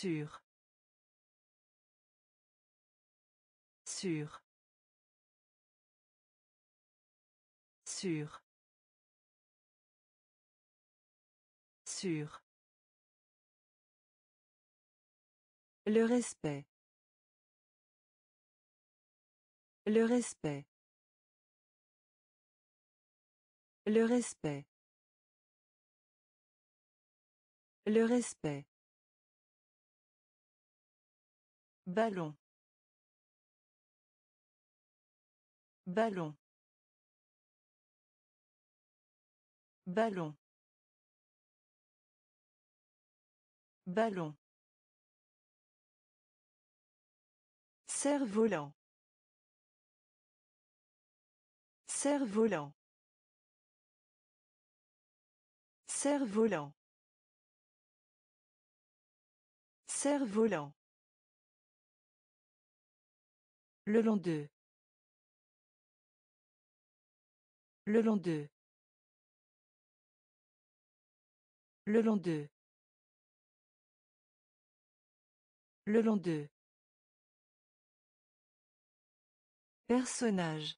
Sûr. Sûr. Sûr. Sûr. Le respect. Le respect. Le respect. Le respect. Ballon. Ballon. Ballon. Ballon. Cerf-volant. Cerf-volant. Cerf-volant. Cerf-volant. Le long d'eux. Le long d'eux. Le long d'eux. Le long d'eux. Personnage.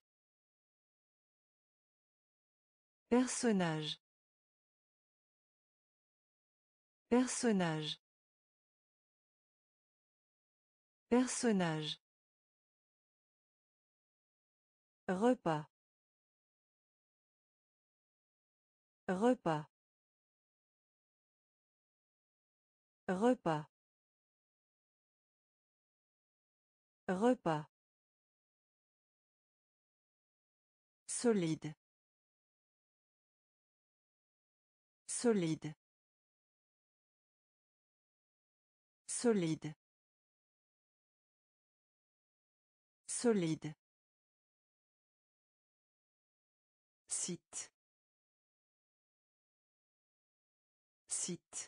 Personnage. Personnage. Personnage. Repas. Repas. Repas. Repas. Solide. Solide. Solide. Solide. Site. Site.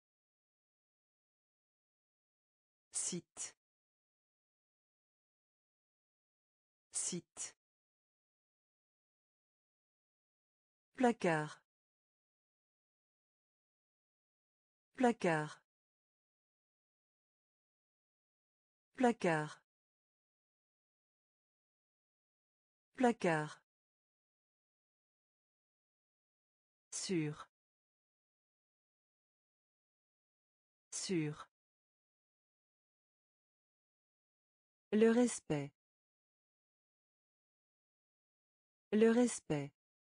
Site. Site. Placard. Placard. Placard. Placard. Sûr. Sûr. Le respect. Le respect.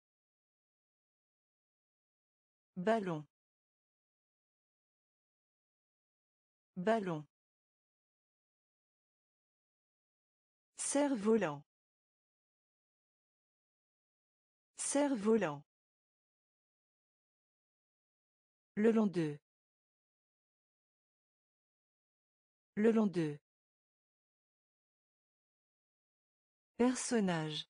Ballon. Ballon. Cerf-volant. Cerf-volant. Le long d'eux. Le long d'eux. Personnage.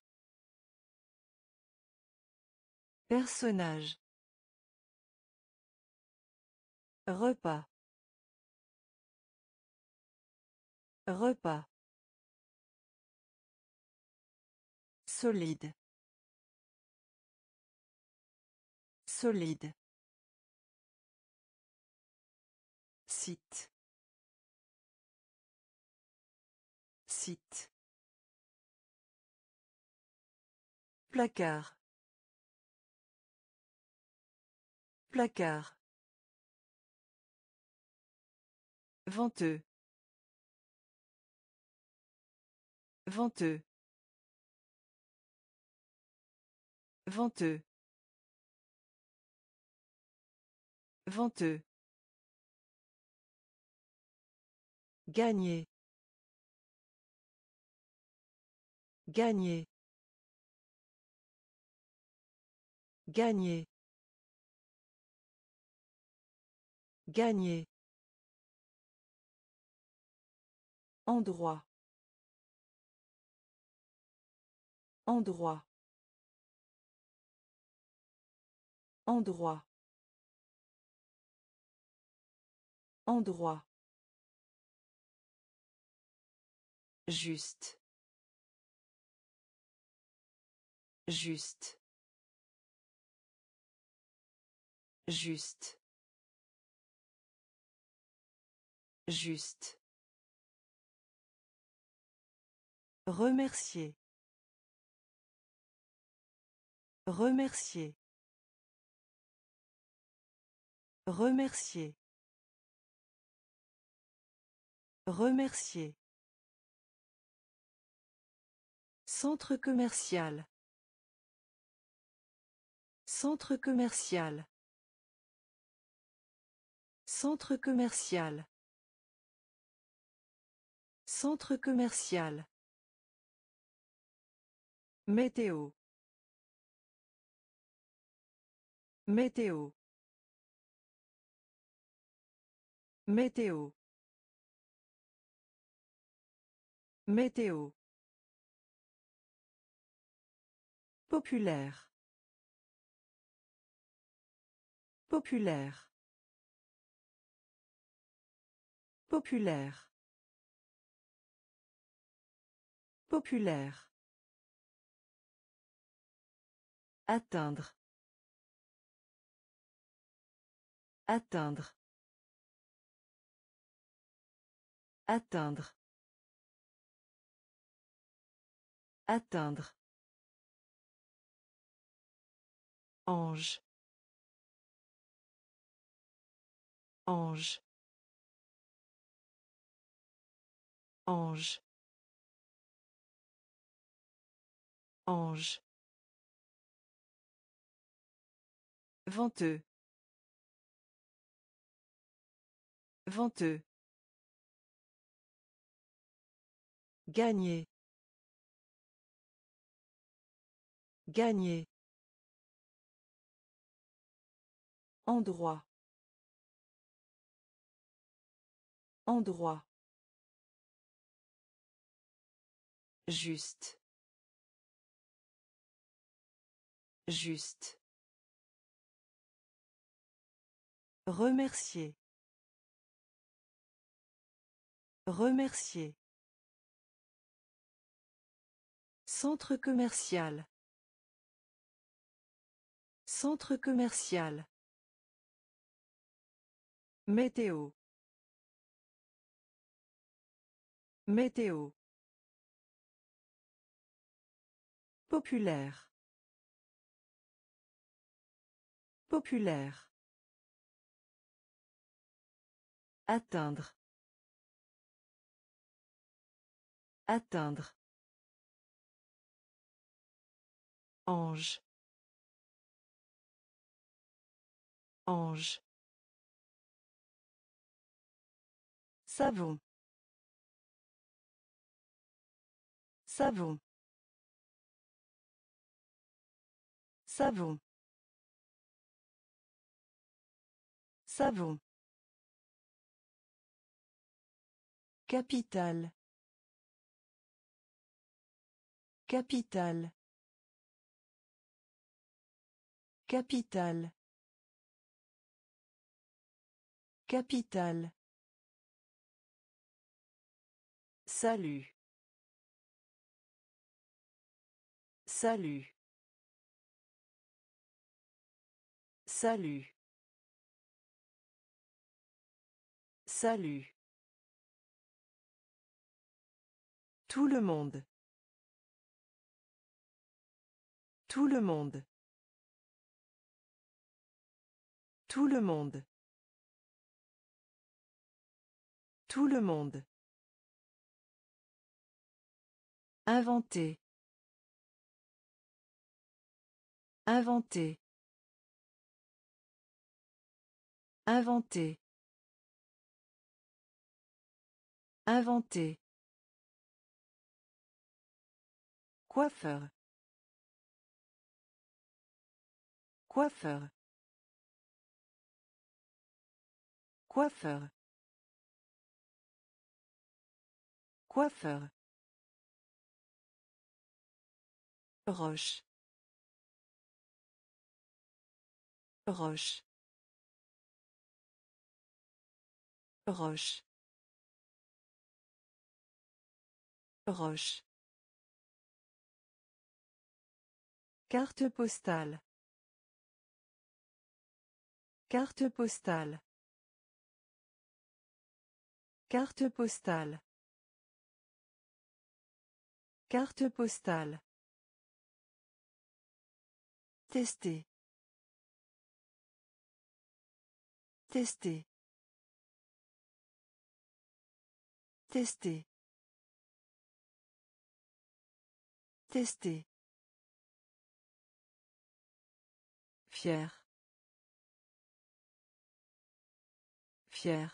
Personnage. Repas. Repas. Solide. Solide. Site. Site. Placard. Placard. Venteux. Venteux. Venteux. Venteux. Gagner. Gagner. Gagner. Gagner. Endroit. Endroit. Endroit. Endroit. Juste. Juste. Juste. Juste. Remercier. Remercier. Remercier. Remercier. Centre commercial. Centre commercial. Centre commercial. Centre commercial. Météo. Météo. Météo. Météo. Populaire. Populaire. Populaire. Populaire. Atteindre. Atteindre. Atteindre. Atteindre. Ange. Ange. Ange. Ange. Venteux. Venteux. Gagner. Gagner. Endroit. Endroit. Juste. Juste. Remercier. Remercier. Centre commercial. Centre commercial. Météo. Météo. Populaire. Populaire. Atteindre. Atteindre. Ange. Ange. Savon. Savon. Savon. Savon. Capitale. Capitale. Capitale. Capitale. Salut. Salut. Salut. Salut. Tout le monde. Tout le monde. Tout le monde. Tout le monde. Inventer. Inventer. Inventer. Inventer. Coiffeur. Coiffeur. Coiffeur. Coiffeur. Roche. Roche. Roche. Roche. Carte postale. Carte postale. Carte postale. Carte postale. Tester. Tester. Tester. Tester. Fier. Fier.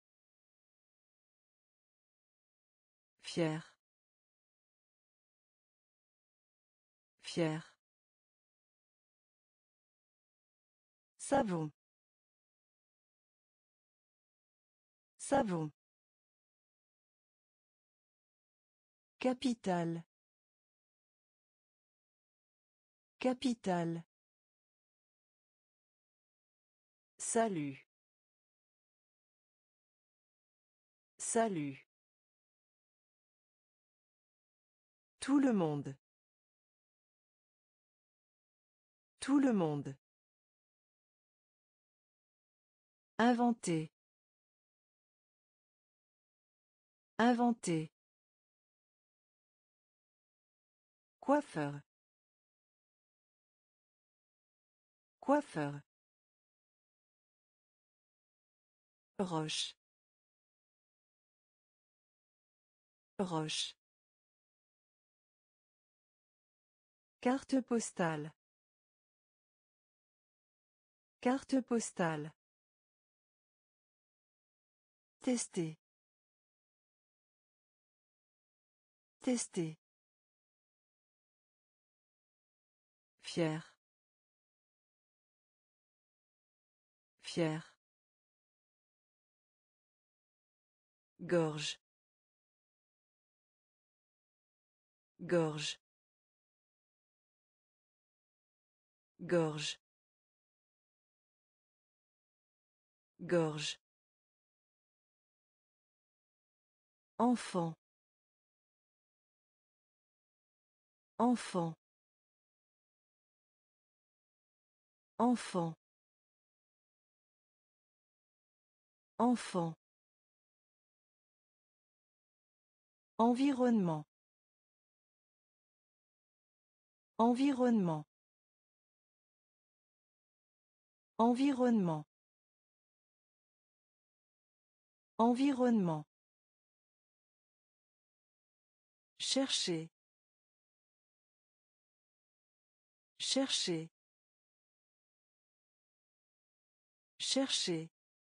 Fier. Fier. Savon. Savon. Capitale. Capitale. Salut. Salut. Tout le monde. Tout le monde. Inventer. Inventer. Coiffeur. Coiffeur. Roche. Roche. Carte postale. Carte postale. Tester. Tester. Fier. Fier. Gorge. Gorge. Gorge. Gorge. Enfant. Enfant. Enfant. Enfant. Environnement. Environnement. Environnement. Environnement. Chercher. Chercher. Chercher.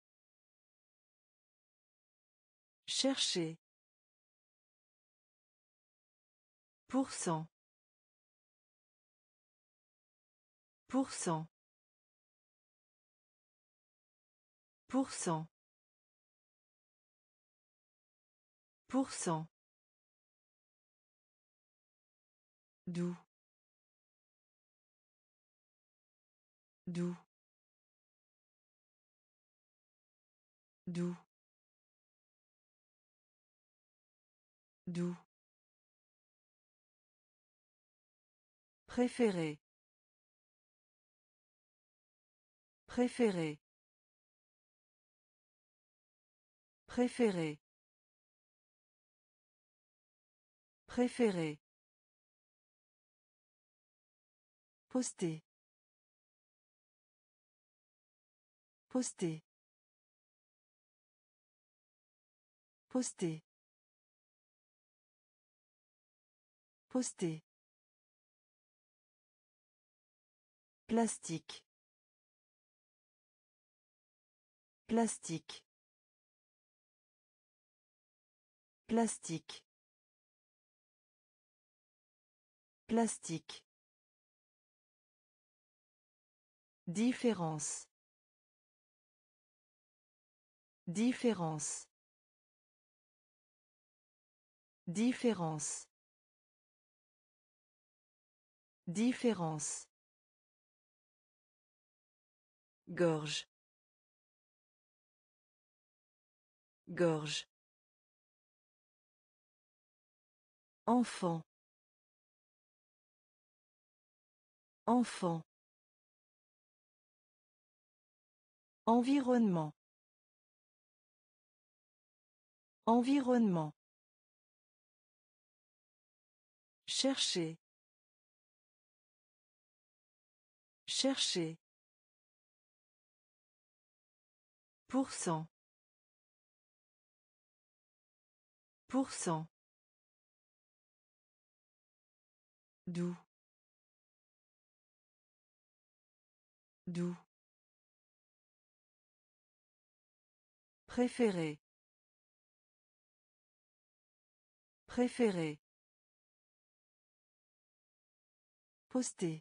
Chercher. Pourcent. Pourcent. Pourcent. Pourcent. Doux. Doux. Doux. Doux. Préféré. Préféré. Préféré. Préféré. Poster. Poster. Poster. Poster. Plastique. Plastique. Plastique. Plastique. Différence. Différence. Différence. Différence. Gorge. Gorge. Enfant. Enfant. Environnement. Environnement. Chercher. Chercher. Pourcent. Pourcent. Doux. Doux. Préféré. Préféré. Poster.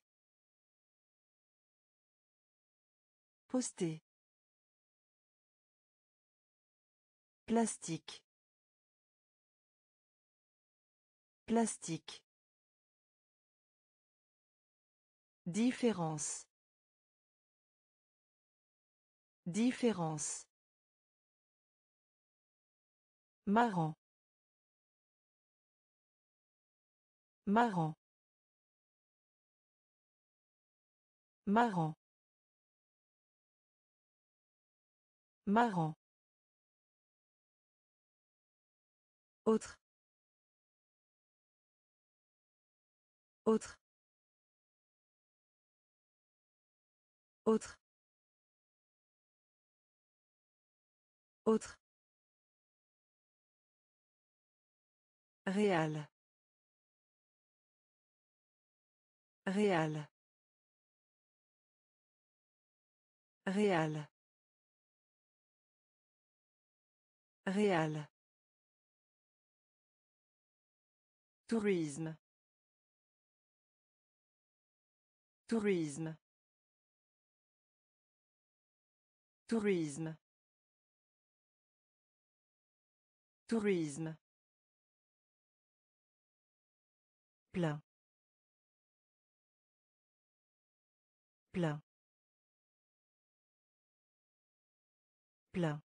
Poster. Plastique. Plastique. Différence. Différence. Marrant. Marrant. Marrant. Marrant. Autre. Autre. Autre. Autre. Réal. Réal. Réal. Réal. Tourisme. Tourisme. Tourisme. Tourisme. Plein. Plein. Plein.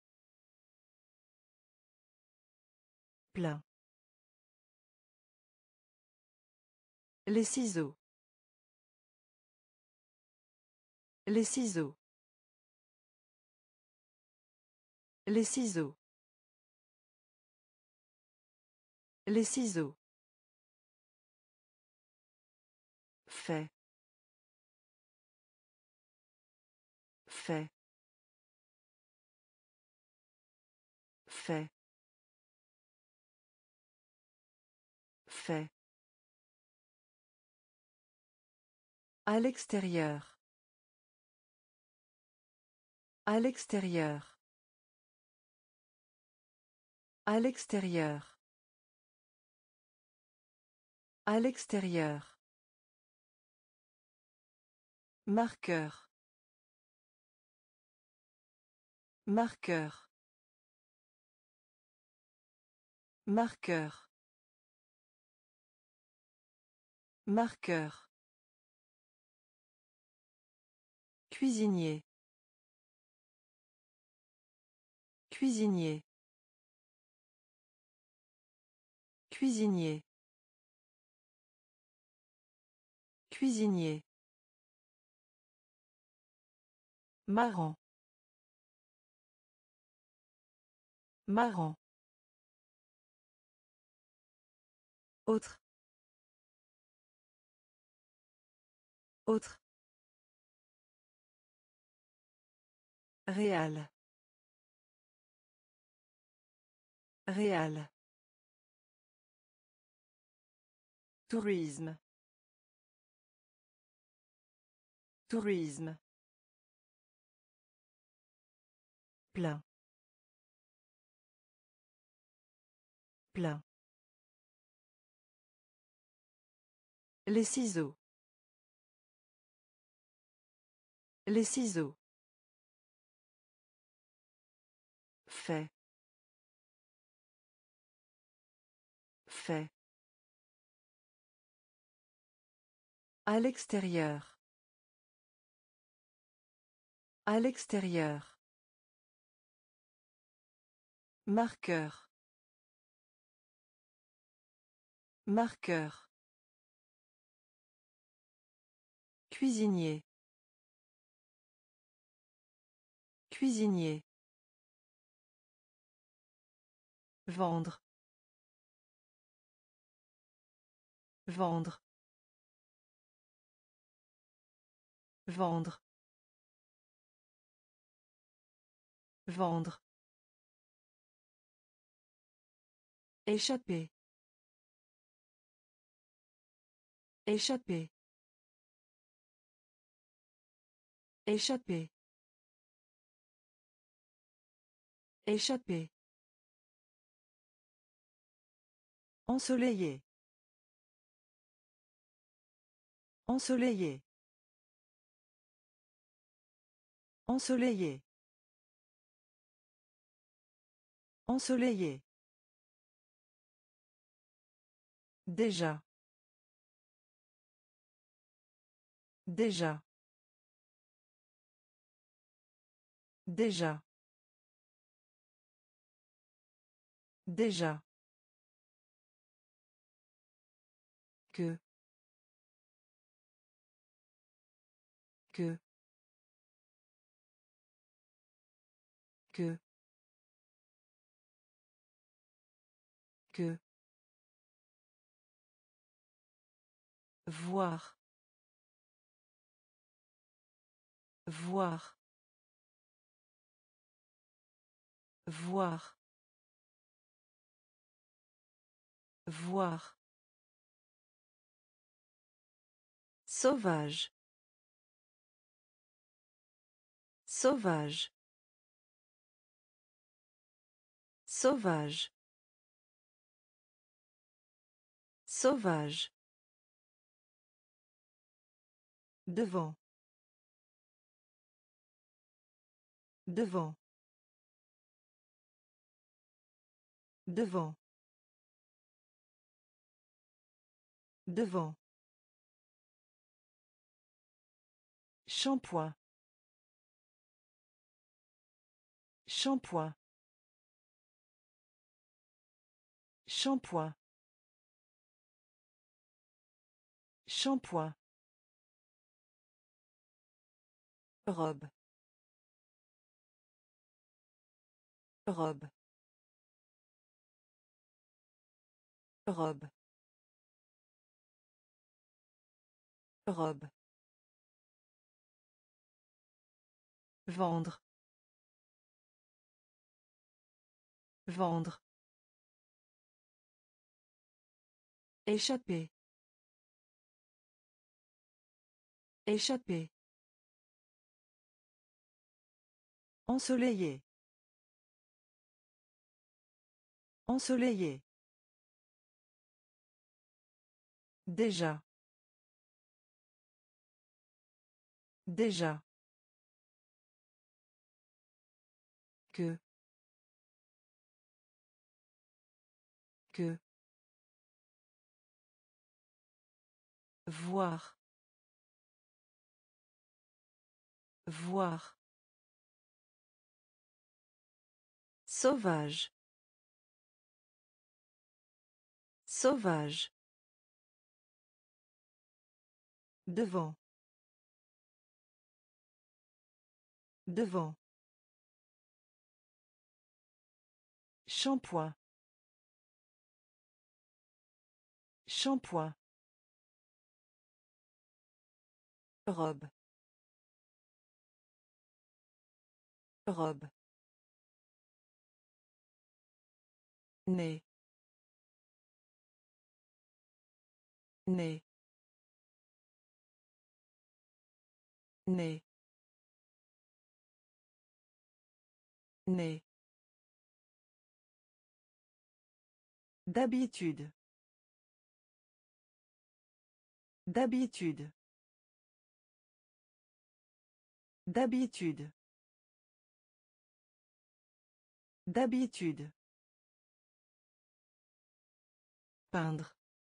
Plein. Les ciseaux. Les ciseaux. Les ciseaux. Les ciseaux. Fait. Fait. Fait. Fait. À l'extérieur. À l'extérieur. À l'extérieur. À l'extérieur. Marqueur. Marqueur. Marqueur. Marqueur. Cuisinier. Cuisinier. Cuisinier. Cuisinier. Marrant. Marrant. Autre. Autre. Réal. Réal. Tourisme. Tourisme. Plein. Plein. Les ciseaux. Les ciseaux. Fait. Fait. À l'extérieur. À l'extérieur. Marqueur. Marqueur. Cuisinier. Cuisinier. Vendre. Vendre. Vendre. Vendre. Échapper. Échapper. Échapper. Échapper. Ensoleillé. Ensoleillé. Ensoleillé. Ensoleillé. Déjà. Déjà. Déjà. Déjà. Que. Que. Que. Que. Voir. Voir. Voir. Voir. Sauvage. Sauvage. Sauvage. Sauvage. Devant. Devant. Devant. Devant. Shampoing. Shampoing. Shampoing. Shampoing. Robe. Robe. Robe. Robe. Vendre. Vendre. Échapper. Échapper. Ensoleillé. Ensoleillé. Déjà. Déjà. Que. Que. Voir. Voir. Sauvage. Sauvage. Devant. Devant. Shampoing. Shampoing. Robe. Robe. Nez. Nez. Nez. Nez. D'habitude. D'habitude. D'habitude. D'habitude. Peindre.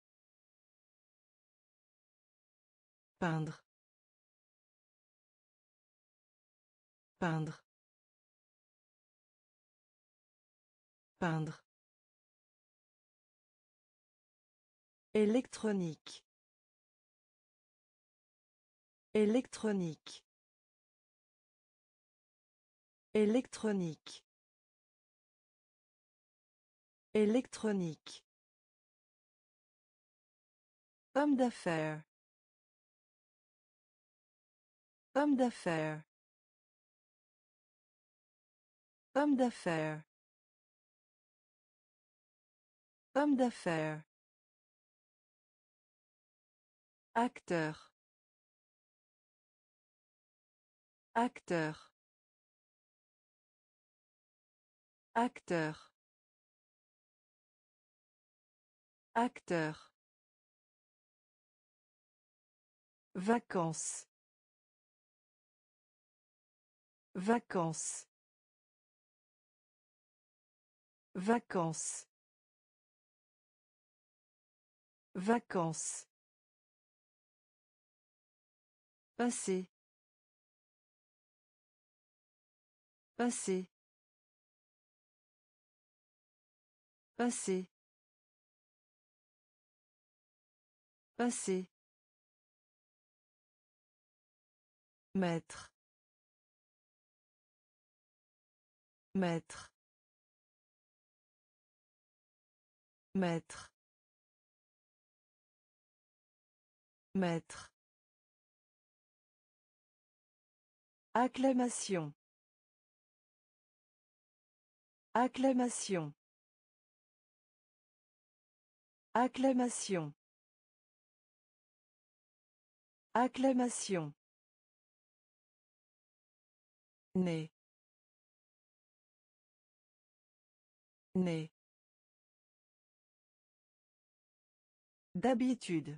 Peindre. Peindre. Peindre. Électronique. Électronique. Électronique. Électronique. Homme d'affaires. Homme d'affaires. Homme d'affaires. Homme d'affaires. Acteur. Acteur. Acteur. Acteur. Vacances. Vacances. Vacances. Vacances. Passé. Passé. Passé. Passé. Maître. Maître. Maître. Maître. Acclamation. Acclamation. Acclamation. Acclamation. Né. Né. D'habitude.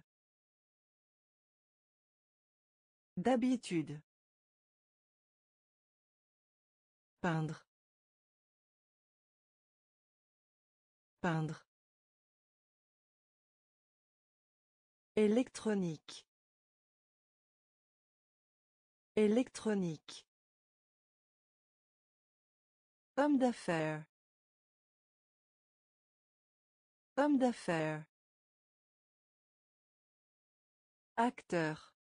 D'habitude. Peindre. Peindre. Électronique. Électronique. Homme d'affaires. Homme d'affaires. Acteur.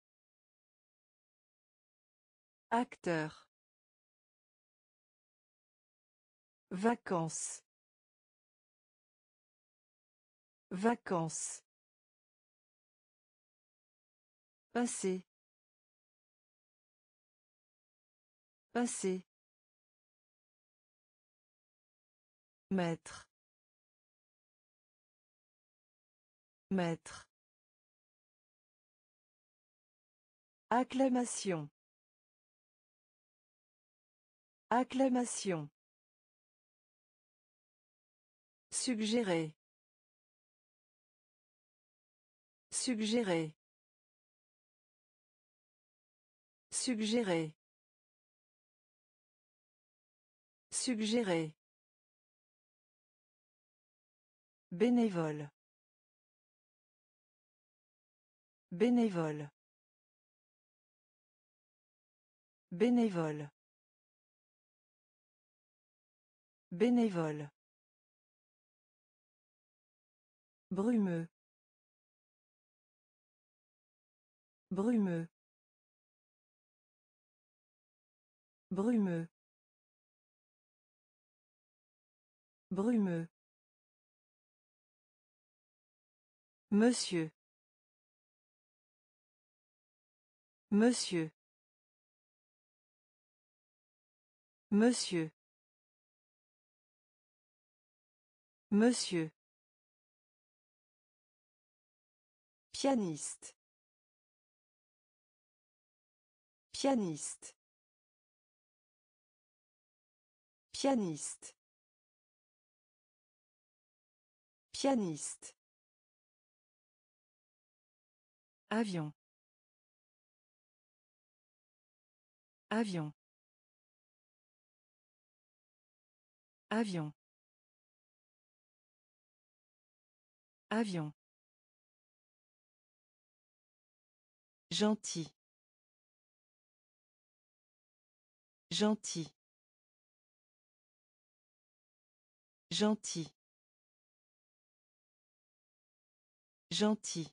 Acteur. Vacances. Vacances. Passé. Passé. Maître. Maître. Acclamation. Acclamation. Suggérer. Suggérer. Suggérer. Suggérer. Bénévole. Bénévole. Bénévole. Bénévole. Brumeux. Brumeux. Brumeux. Brumeux. Monsieur. Monsieur. Monsieur. Monsieur. Pianiste. Pianiste. Pianiste. Pianiste. Avion. Avion. Avion. Avion. Gentil. Gentil. Gentil. Gentil.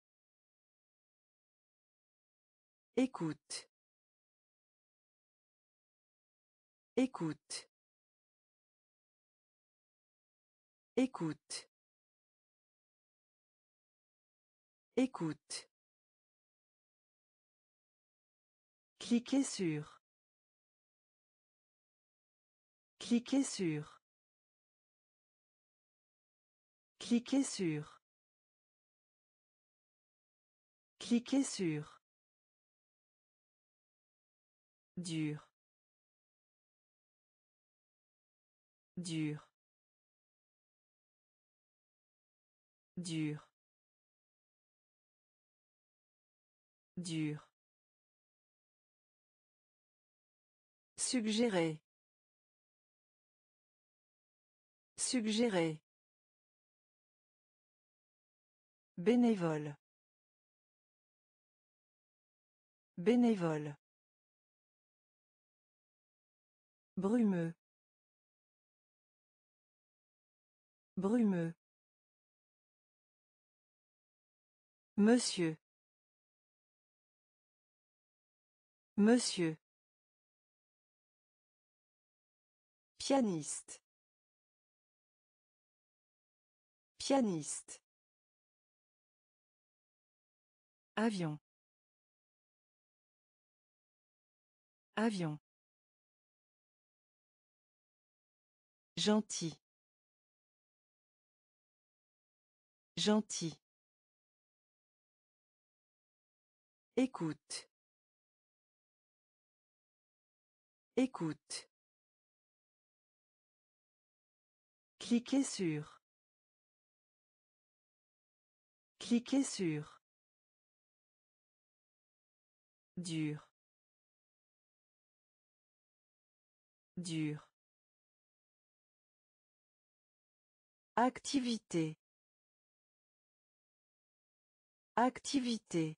Écoute. Écoute. Écoute. Écoute. Cliquez sur. Cliquez sur. Cliquez sur. Cliquez sur. Dur. Dur. Dur. Dur. Suggérer. Suggérer. Bénévole. Bénévole. Brumeux. Brumeux. Monsieur. Monsieur. Pianiste. Pianiste. Avion. Avion. Gentil. Gentil. Écoute. Écoute. Cliquez sur. Cliquez sur. Dur. Dur. Activité. Activité.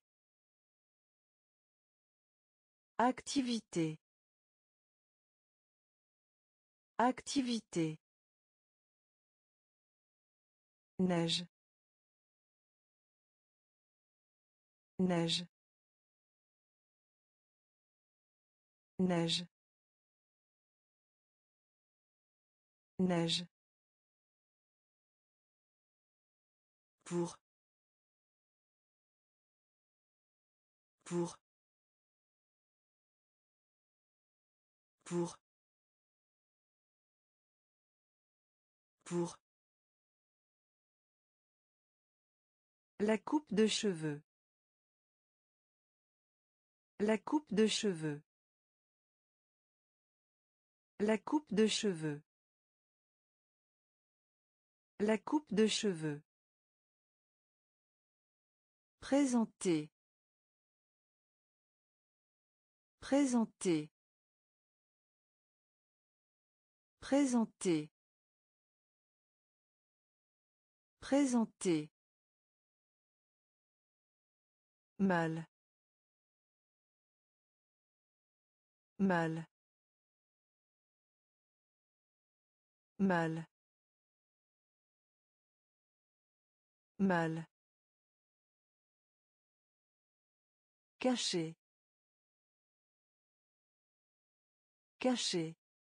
Activité. Activité. Neige. Neige. Neige. Neige. Pour. Pour. Pour. Pour. La coupe de cheveux. La coupe de cheveux. La coupe de cheveux. La coupe de cheveux. Présenter. Présenter. Présenter. Présenter. Mal. Mal. Mal. Mal. Caché. Caché.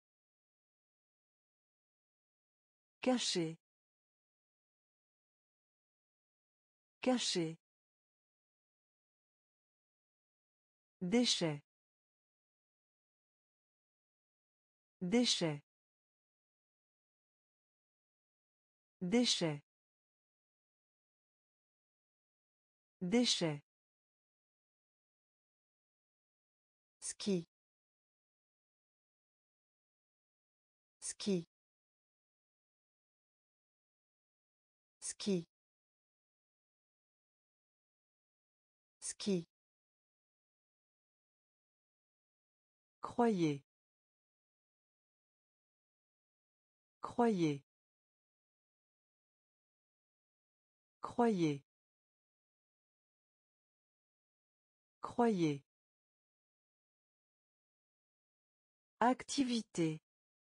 Caché. Caché. Déchet. Déchet. Déchet. Déchet. Ski. Ski. Ski. Ski. Croyez. Croyez. Croyez. Croyez. Activité.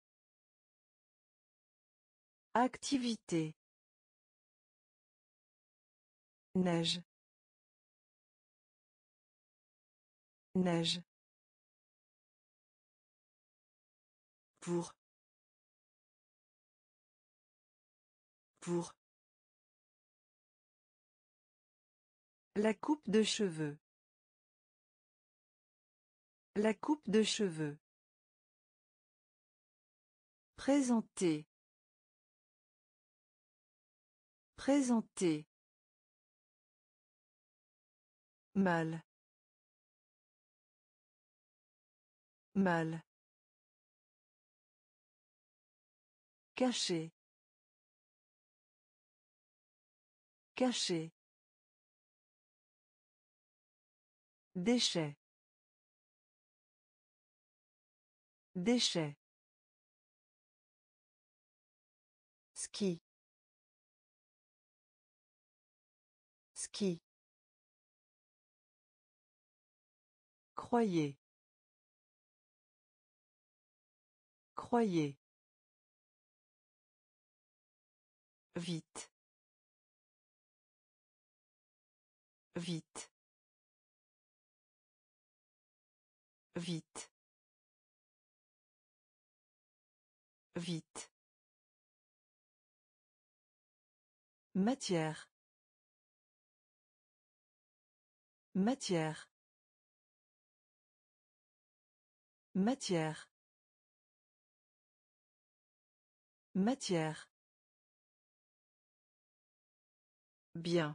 Activité. Neige. Neige. Pour. Pour. La coupe de cheveux. La coupe de cheveux. Présenter. Présenter. Mal. Mal. Caché. Caché. Déchet. Déchet. Ski. Ski. Croyez. Croyez. Vite. Vite. Vite. Vite. Matière. Matière. Matière. Matière. Bien.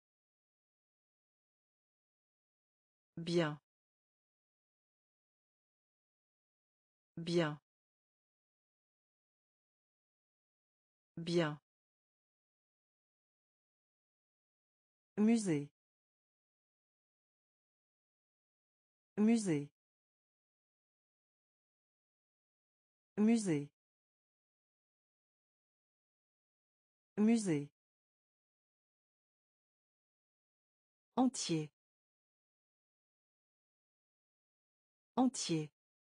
Bien. Bien. Bien. Musée. Musée. Musée. Musée. Entier. Entier.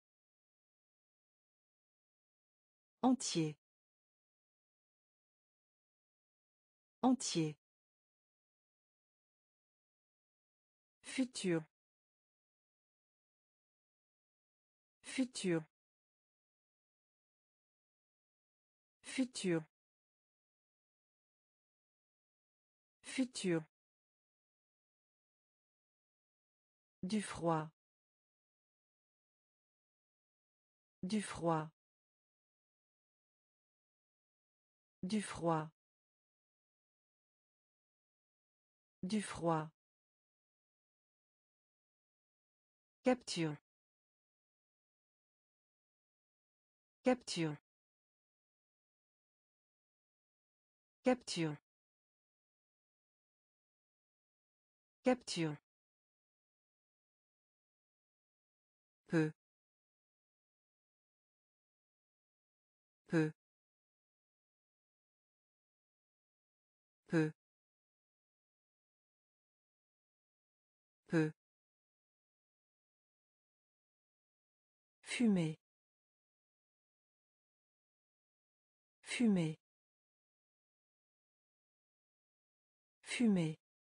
Entier. Entier. Futur. Futur. Futur. Futur. Du froid. Du froid. Du froid. Du froid. Capture. Capture. Capture. Capture. Peu. Peu. Peu. Peu. Fumer. Fumer. Fumer.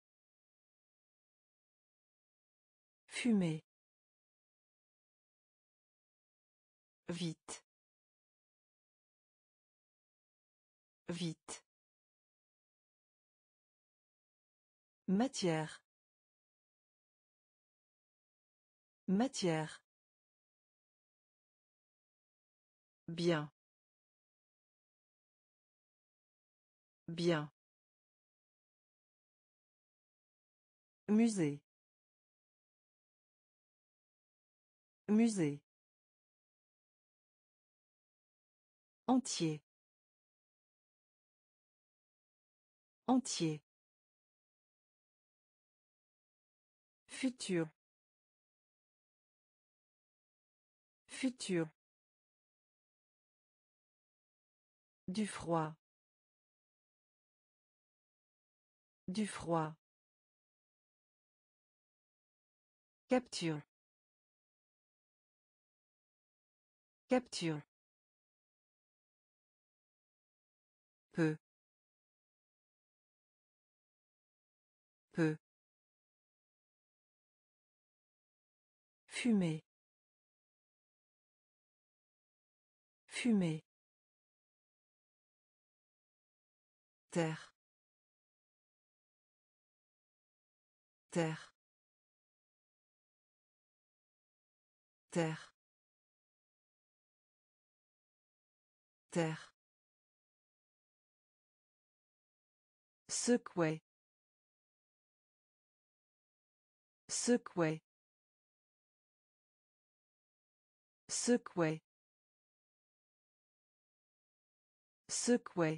Fumer. Vite. Vite. Matière. Matière. Bien. Bien. Musée. Musée. Entier. Entier. Futur. Futur. Du froid. Du froid. Capture. Capture. Peu. Peu. Fumer. Fumer. Terre. Terre. Terre. Terre. Secouer. Secouer. Secouer. Secouer.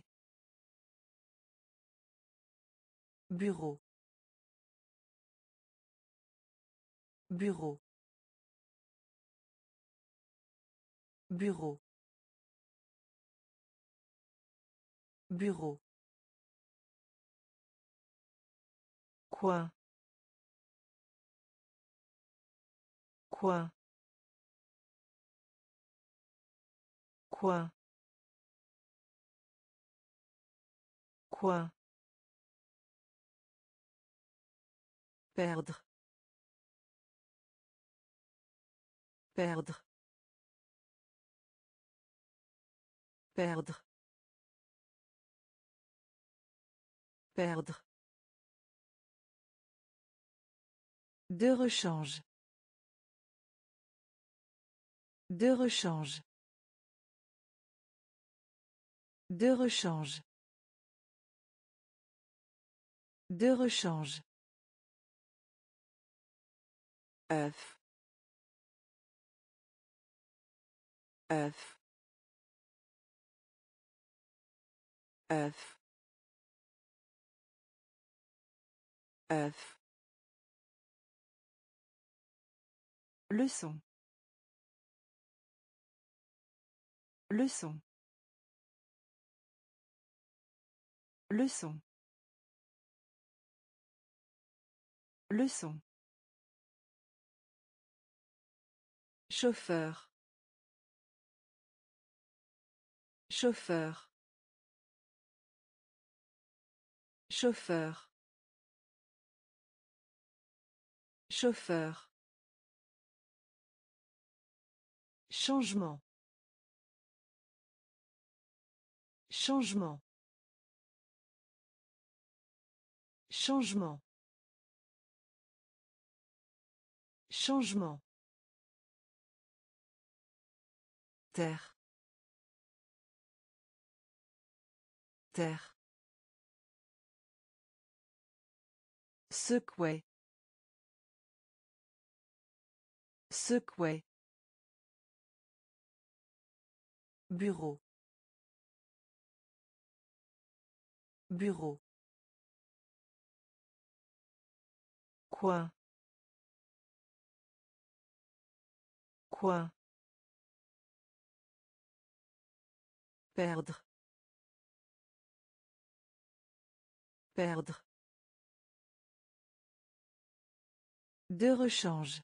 Bureau. Bureau. Bureau. Bureau. Coin. Coin. Coin. Coin. Perdre. Perdre. Perdre. Perdre. De rechange. De rechange. De rechange. De rechange. œuf œuf œuf œuf leçon leçon leçon leçon chauffeur chauffeur chauffeur chauffeur changement changement changement changement terre terre secouer secouer bureau bureau coin coin perdre perdre de rechange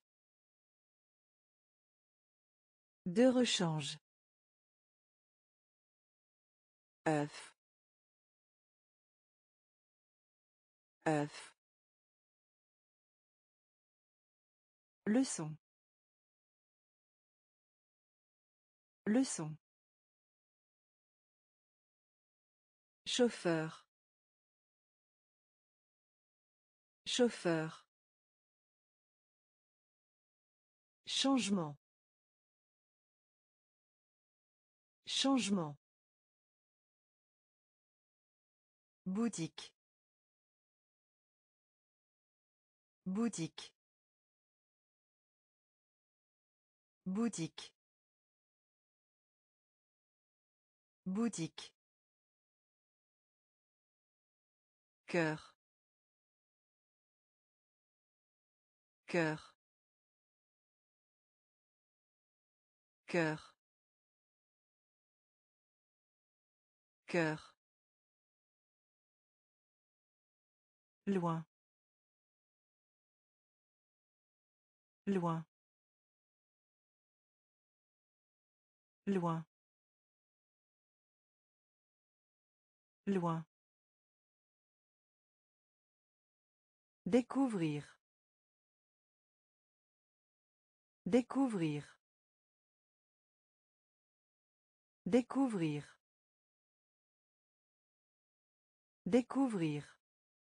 de rechange œuf œuf leçon leçon chauffeur chauffeur changement changement boutique boutique boutique boutique cœur cœur cœur cœur loin loin loin loin découvrir découvrir découvrir Découvrir.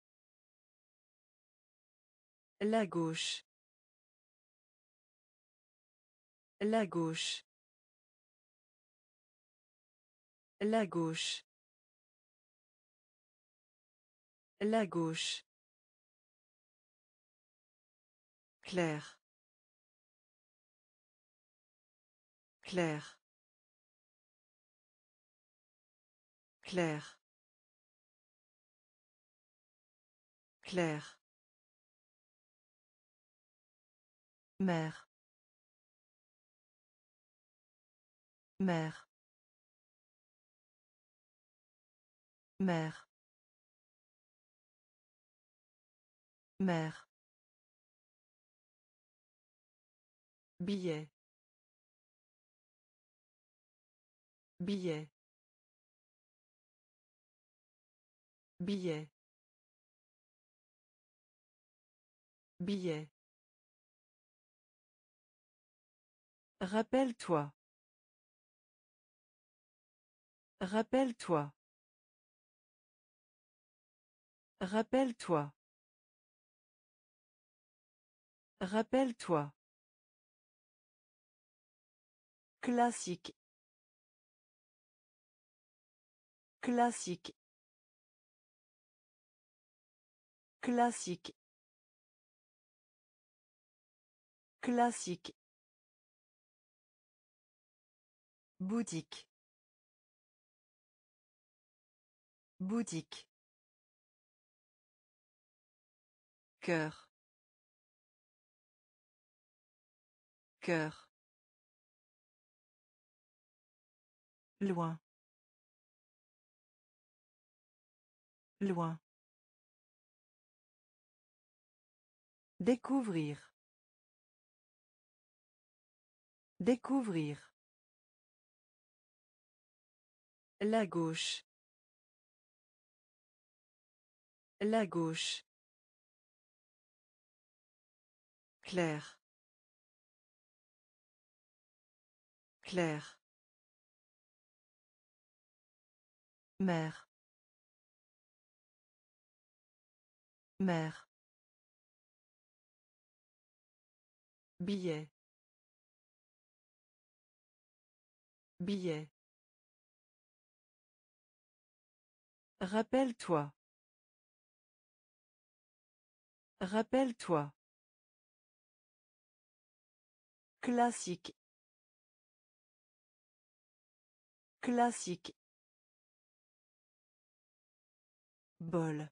La gauche. La gauche. La gauche. La gauche. Clair. Clair. Clair. Clair. Mère. Mère. Mère. Mère. Billet. Billet. Billet. Billet. Rappelle-toi. Rappelle-toi. Rappelle-toi. Rappelle-toi. Classique. Classique. Classique. Classique. Boutique. Boutique. Cœur. Cœur. Loin. Loin. Découvrir. Découvrir. La gauche. La gauche. Clair. Clair. Mère. Mère. Billet. Billet. Rappelle-toi. Rappelle-toi. Classique. Classique. Bol.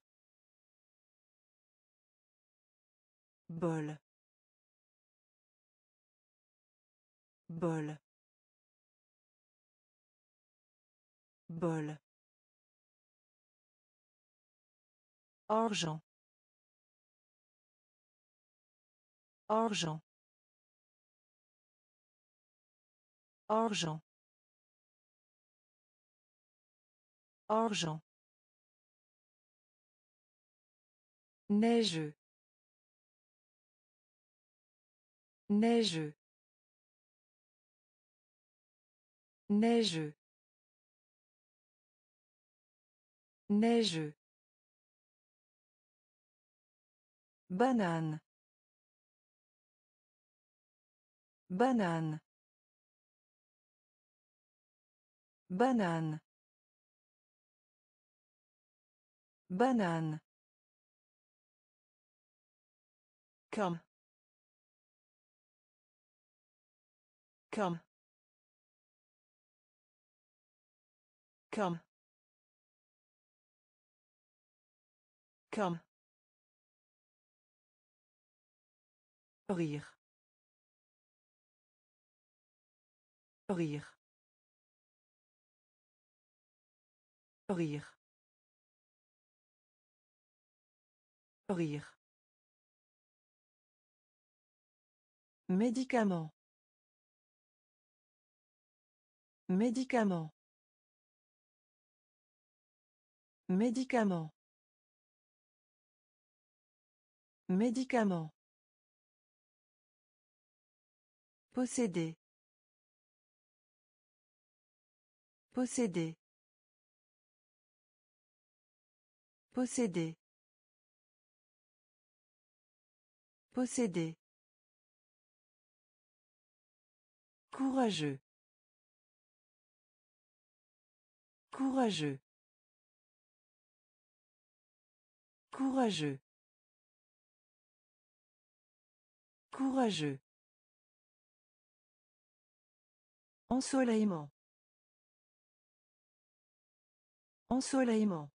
Bol. Bol. Bol. Argent. Argent. Argent. Argent. Neigeux. Neigeux. Neigeux. Neigeux. Banane. Banane. Banane. Banane. Comme. Comme. Comme. Comme. Rire. Rire. Rire. Rire. Médicament. Médicament. Médicament. Médicament. Posséder. Posséder. Posséder. Posséder. Courageux. Courageux. Courageux. Courageux. Ensoleillement. Ensoleillement.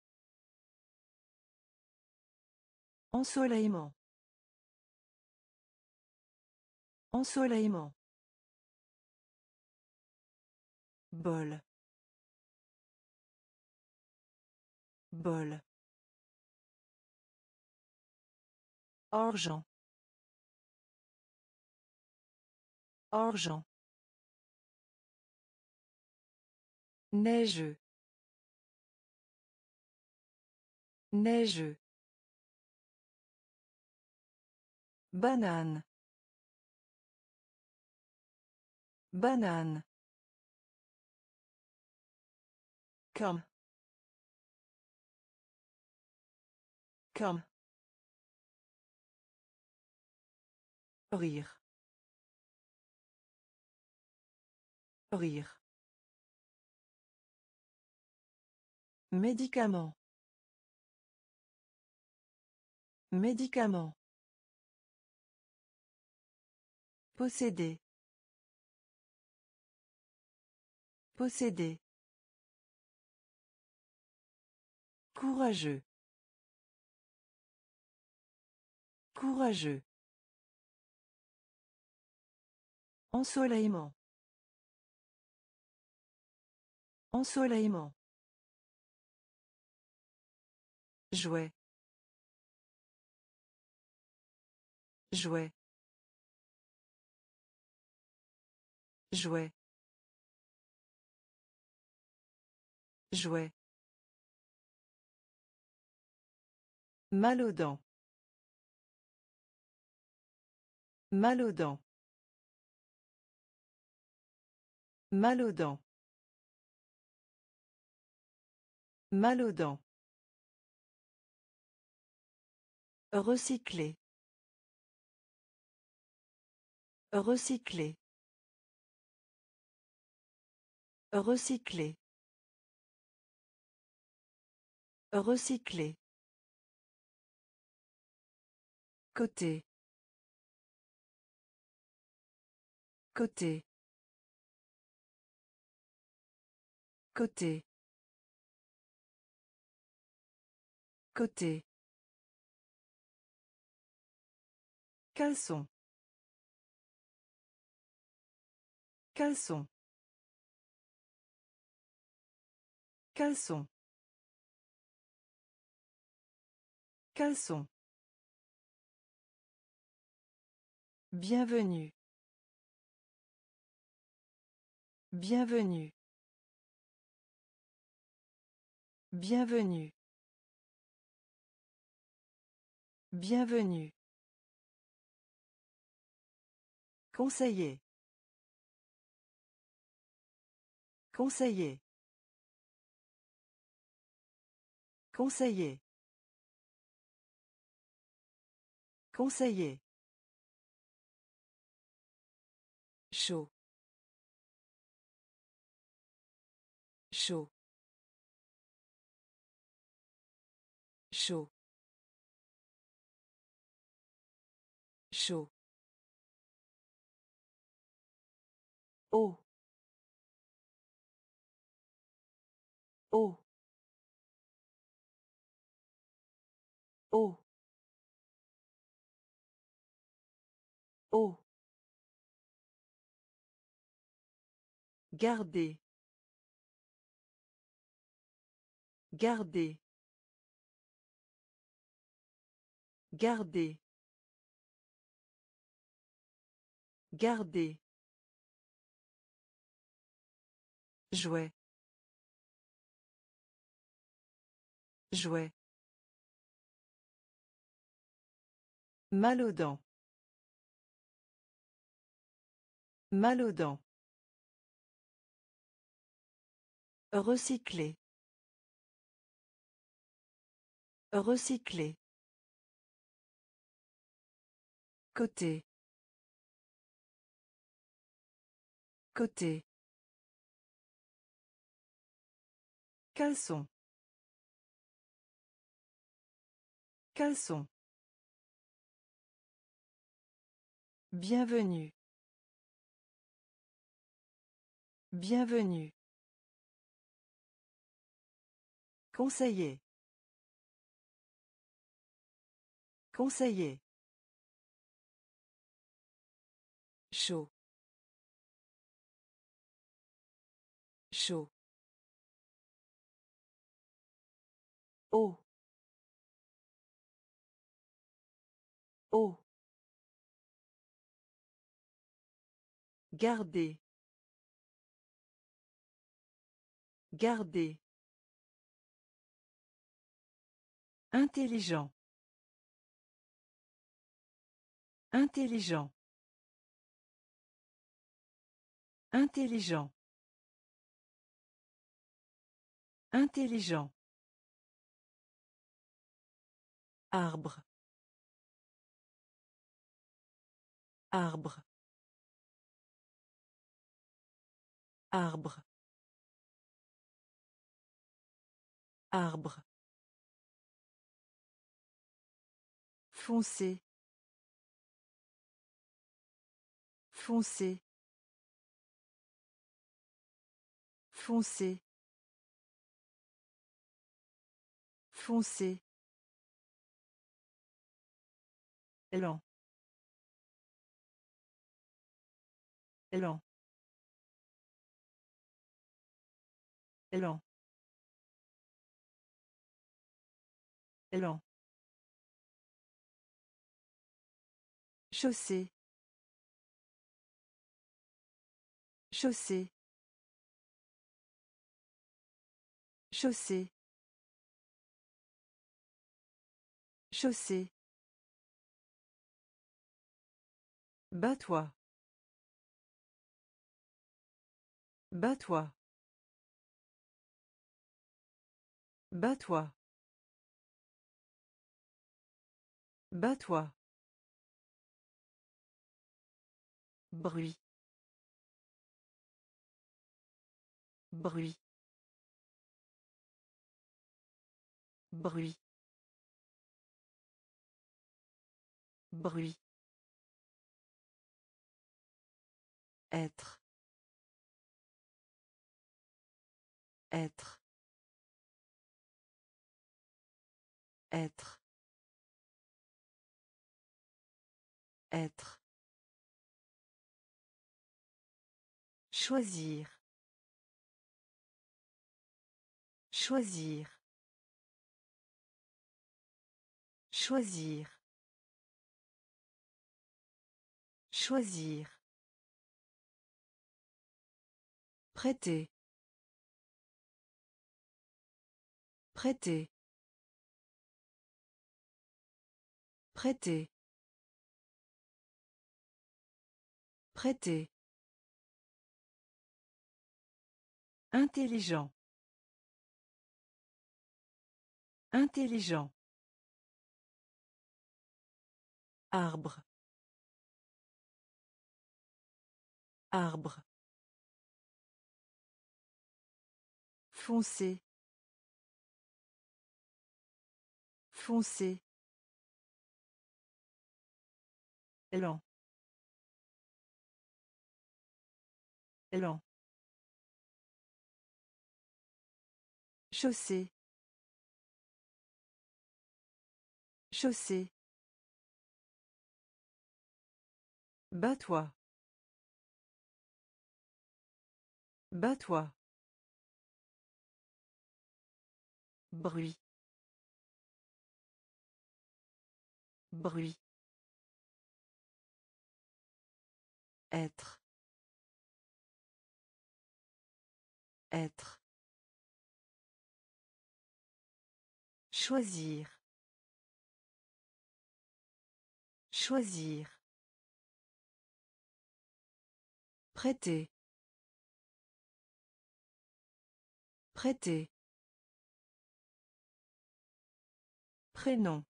Ensoleillement. Ensoleillement. Bol. Bol. Argent. Argent. Neigeux. Neigeux. Banane. Banane. Comme. Comme. Rire. Rire. Médicament. Médicament. Posséder. Posséder. Courageux. Courageux. Ensoleillement. Ensoleillement. Jouet. Jouet. Jouet. Jouet. Mal aux dents. Mal aux dents. Mal aux dents. Mal aux dents. Recycler. Recycler. Recycler. Recycler. Côté. Côté. Côté. Côté. Caleçon. Caleçon. Caleçon. Caleçon. Bienvenue. Bienvenue. Bienvenue. Bienvenue. Conseiller. Conseiller. Conseiller. Conseiller. Chaud. Chaud. Chaud. Chaud. Eau. Eau. Eau. Eau. Garder. Garder. Garder. Garder. Jouet. Jouet. Mal aux dents. Mal aux dents. Recycler. Recycler. Côté. Côté. Caleçon. Caleçon. Bienvenue. Bienvenue. Conseiller. Conseiller. Chaud. Chaud. Eau. Eau. Garder. Garder. Intelligent. Intelligent. Intelligent. Intelligent. Arbre. Arbre. Arbre. Arbre. Foncé. Foncé. Foncé. Foncé. Lent. Lent. Lent. Lent. Chaussée. Chaussée. Chaussée. Chaussée. Bats-toi. Bats-toi. Bats-toi. Bats-toi. Bruit. Bruit. Bruit. Bruit. Être. Être. Être. Être. Choisir. Choisir. Choisir. Choisir. Prêter. Prêter. Prêter. Prêter. Intelligent. Intelligent. Arbre. Arbre. Foncé. Foncé. Lent. Lent. Chaussée. Chaussée. Bats-toi. Bats-toi. Bruit. Bruit. Être. Être. Choisir. Choisir. Prêter. Prêter. Prénom.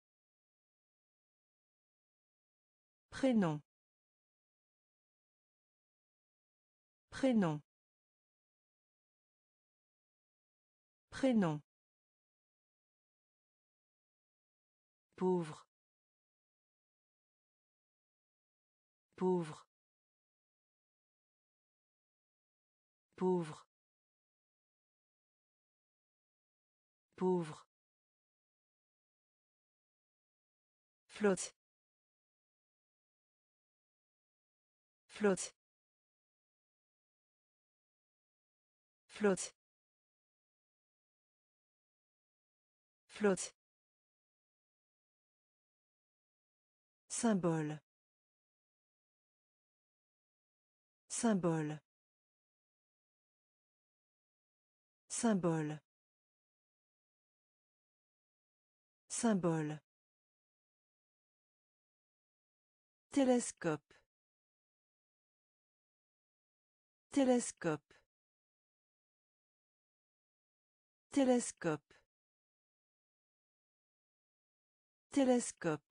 Prénom. Prénom. Prénom. Pauvre. Pauvre. Pauvre. Pauvre. Flotte. Flotte. Flotte. Flotte. Symbole. Symbole. Symbole. Symbole. Télescope. Télescope. Télescope. Télescope.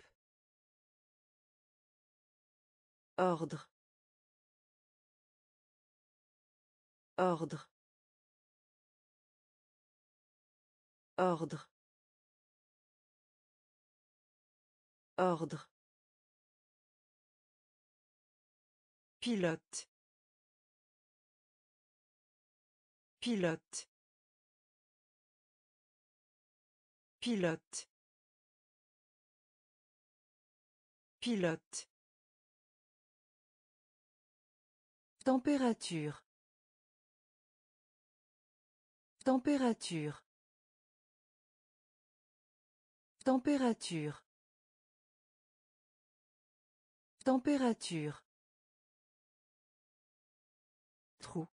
Ordre. Ordre. Ordre. Ordre. Pilote. Pilote. Pilote. Pilote. Température. Température. Température. Température. Trou.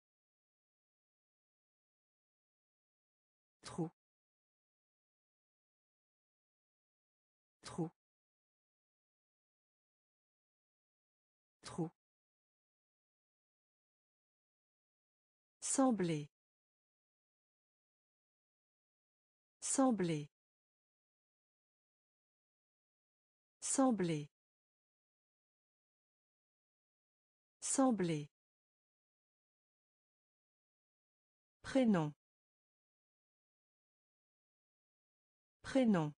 Trou. Trou. Trou. Sembler. Sembler. Sembler. Sembler. Prénom. Prénom.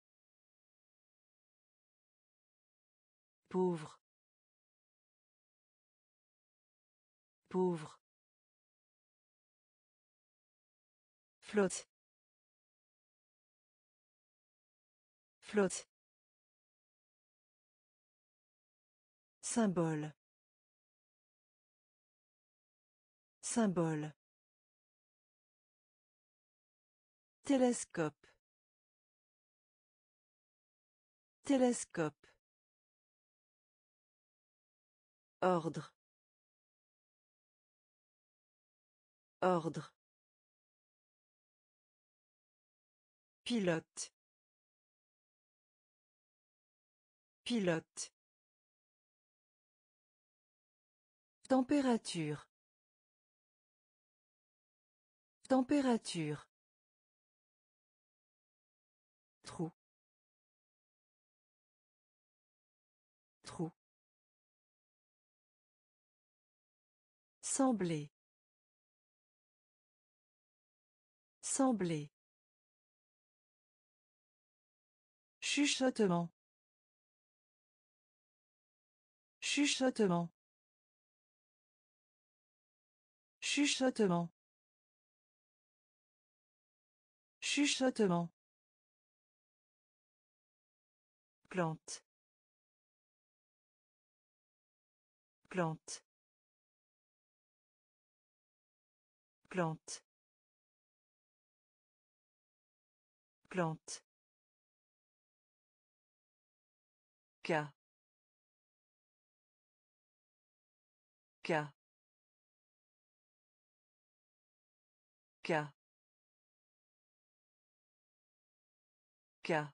Pauvre. Pauvre. Flotte. Flotte. Symbole. Symbole. Télescope. Télescope. Ordre. Ordre. Pilote. Pilote. Température. Température. Trou. Trou. Sembler. Sembler. Chuchotement. Chuchotement. Chuchotement. Chuchotement. Plante. Plante. Plante. Plante. Cas. Cas. Cas. Cas.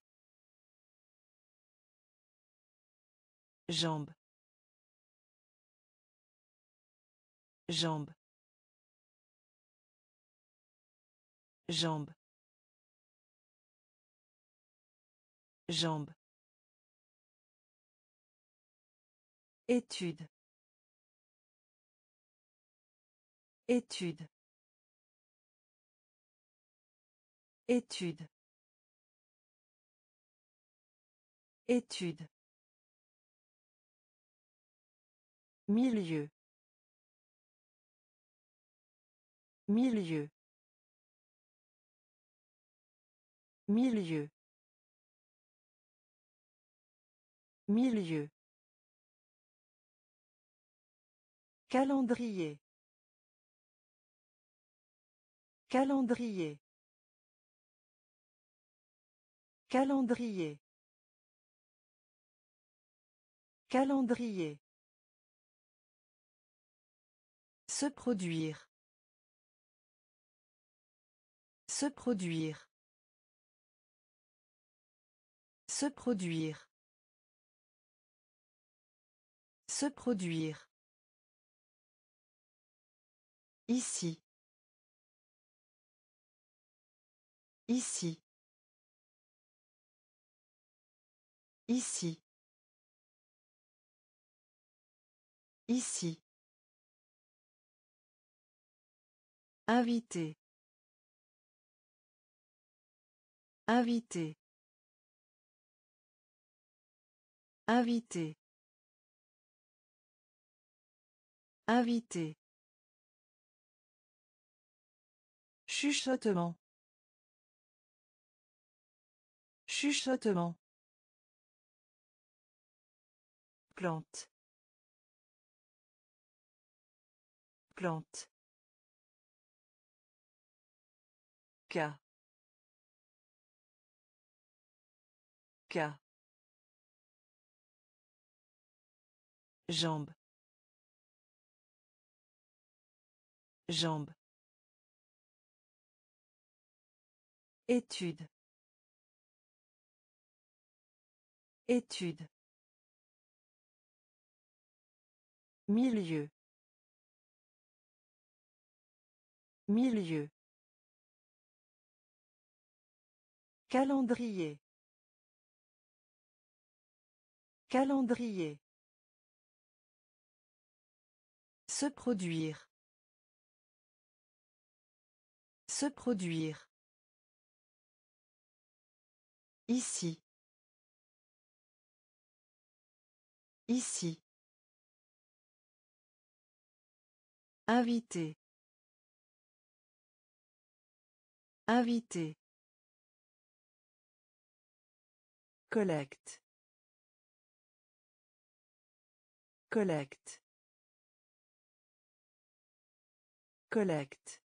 Jambe. Jambe. Jambe. Jambe. Étude. Étude. Étude. Étude. Milieu. Milieu. Milieu. Milieu. Calendrier. Calendrier. Calendrier. Calendrier. Se produire. Se produire. Se produire. Se produire. Ici. Ici. Ici. Ici. Invité. Invité. Invité. Invité. Chuchotement. Chuchotement. Plante. Plante. Cas. Cas. Jambe. Jambe. Étude. Étude. Milieu. Milieu. Calendrier. Calendrier. Se produire. Se produire. Ici. Ici. Invité. Invité. Collecte. Collecte. Collecte.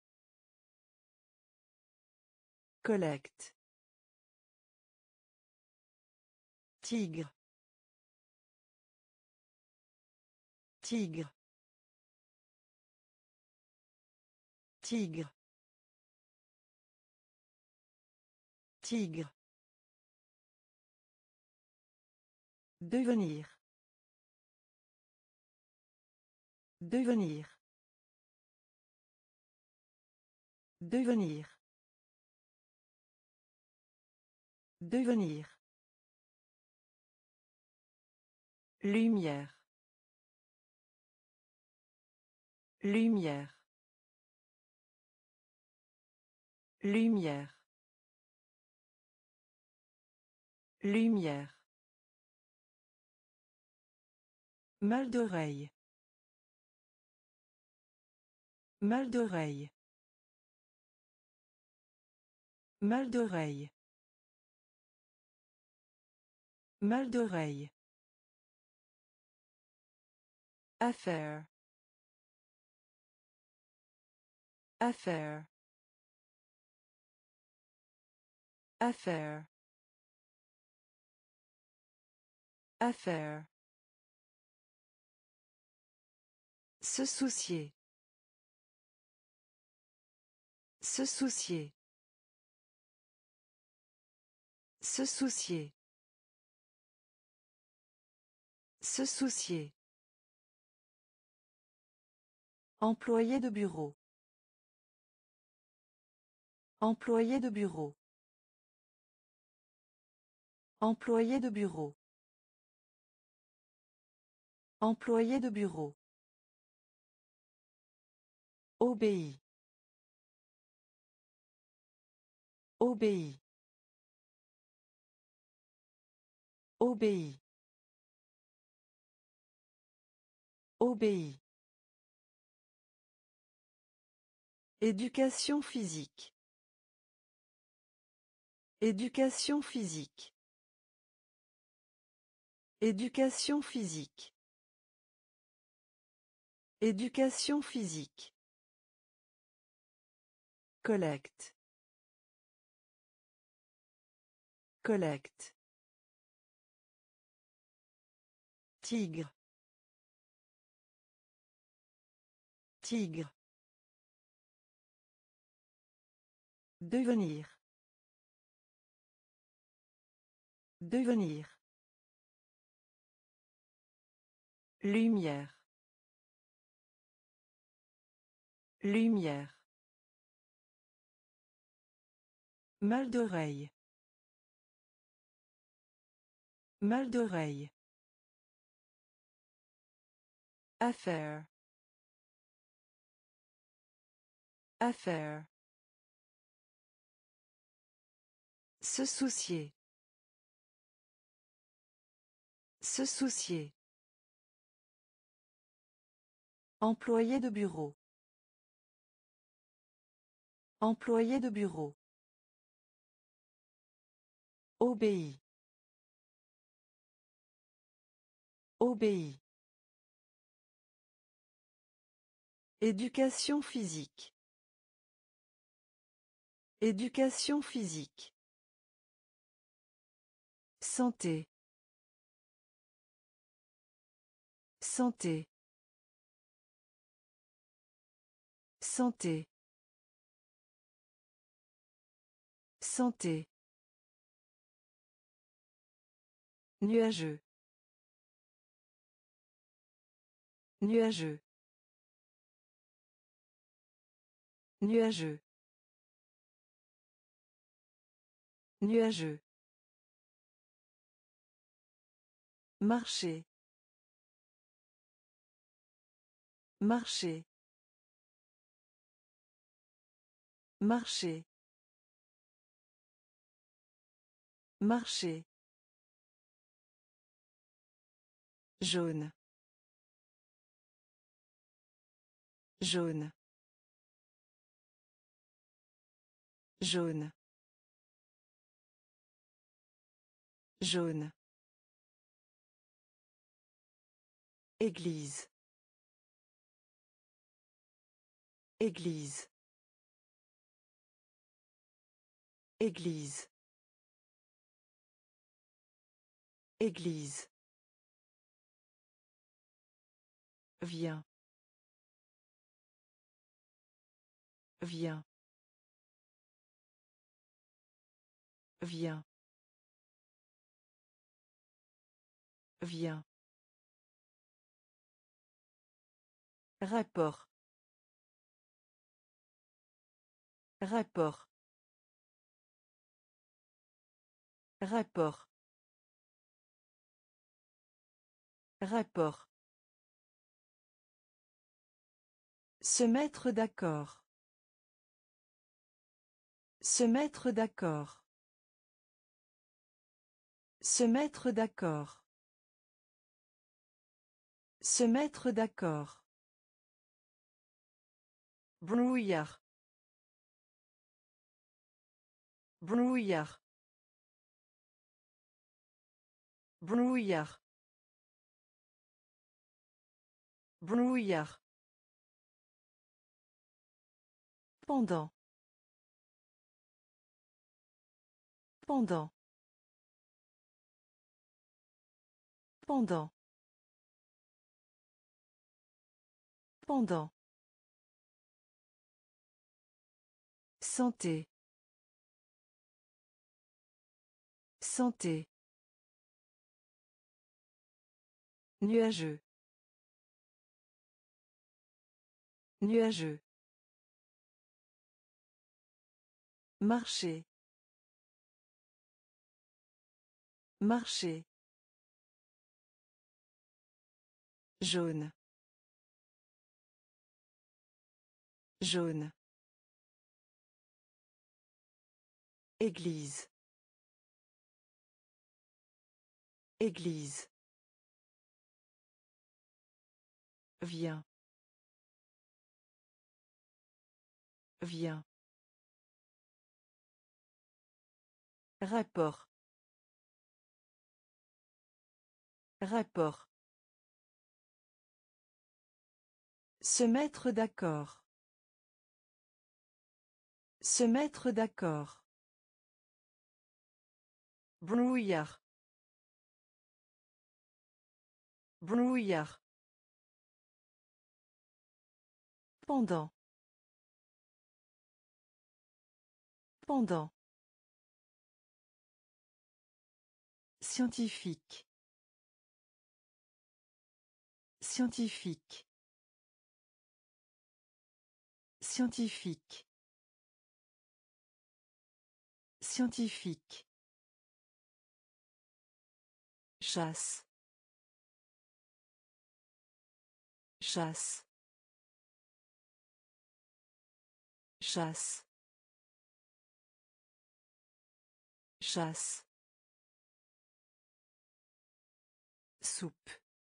Collecte. Tigre. Tigre. Tigre. Tigre. Devenir. Devenir. Devenir. Devenir. Lumière. Lumière. Lumière. Lumière. Mal d'oreille. Mal d'oreille. Mal d'oreille. Mal d'oreille. Affaire. Affaire. Affaire. Affaire. Se soucier. Se soucier. Se soucier. Se soucier. Employé de bureau. Employé de bureau. Employé de bureau. Employé de bureau. Obéit. Obéit. Obéit. Obéit. Éducation physique. Éducation physique. Éducation physique. Éducation physique. Collecte. Collecte. Tigre. Tigre. Devenir. Devenir. Lumière. Lumière. Mal d'oreille. Mal d'oreille. Affaire. Affaire. Se soucier. Se soucier. Employé de bureau. Employé de bureau. Obéit. Obéit. Éducation physique. Éducation physique. Santé. Santé. Santé. Santé. Nuageux. Nuageux. Nuageux. Nuageux. Marcher. Marcher. Marcher. Marcher. Jaune. Jaune. Jaune. Jaune. Église. Église. Église. Église. Viens. Viens. Viens. Viens. Rapport. Rapport. Rapport. Rapport. Se mettre d'accord. Se mettre d'accord. Se mettre d'accord. Se mettre d'accord. Brouillard. Brouillard. Brouillard. Brouillard. Pendant. Pendant. Pendant. Pendant. Santé. Santé. Nuageux. Nuageux. Marcher. Marcher. Jaune. Jaune. Église. Église. Viens. Viens. Rapport. Rapport. Se mettre d'accord. Se mettre d'accord. Brouillard. Brouillard. Pendant. Pendant. Scientifique. Scientifique. Scientifique. Scientifique. Chasse. Chasse. Chasse. Chasse. Soupe.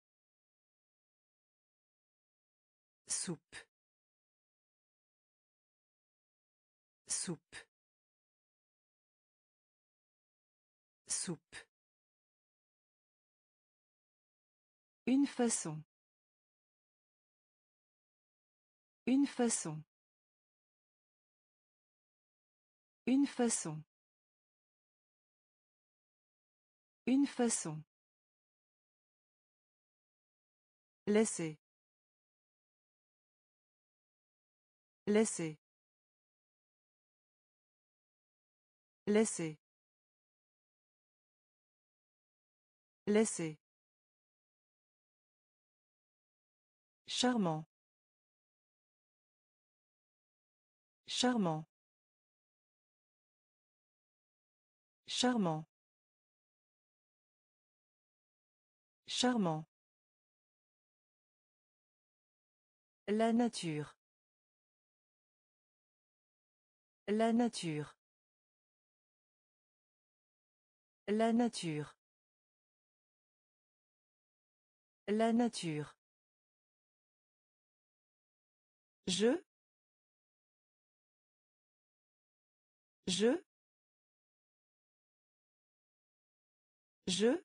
Soupe. Soupe. Soupe. Une façon. Une façon. Une façon. Une façon. Laisser. Laisser. Laisser. Laisser. Charmant. Charmant. Charmant. Charmant. La nature. La nature. La nature. La nature. Je. Je. Je.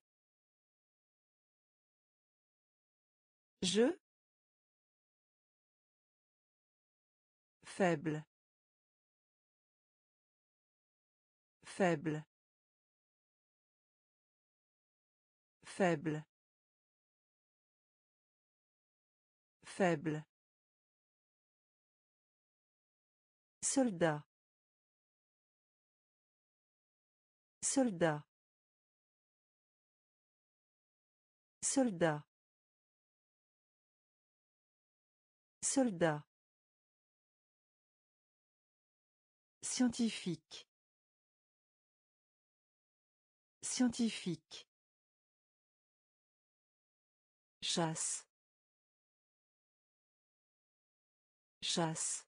Je. Faible. Faible. Faible. Faible. Soldat. Soldat. Soldat. Soldat. Scientifique. Scientifique. Chasse. Chasse.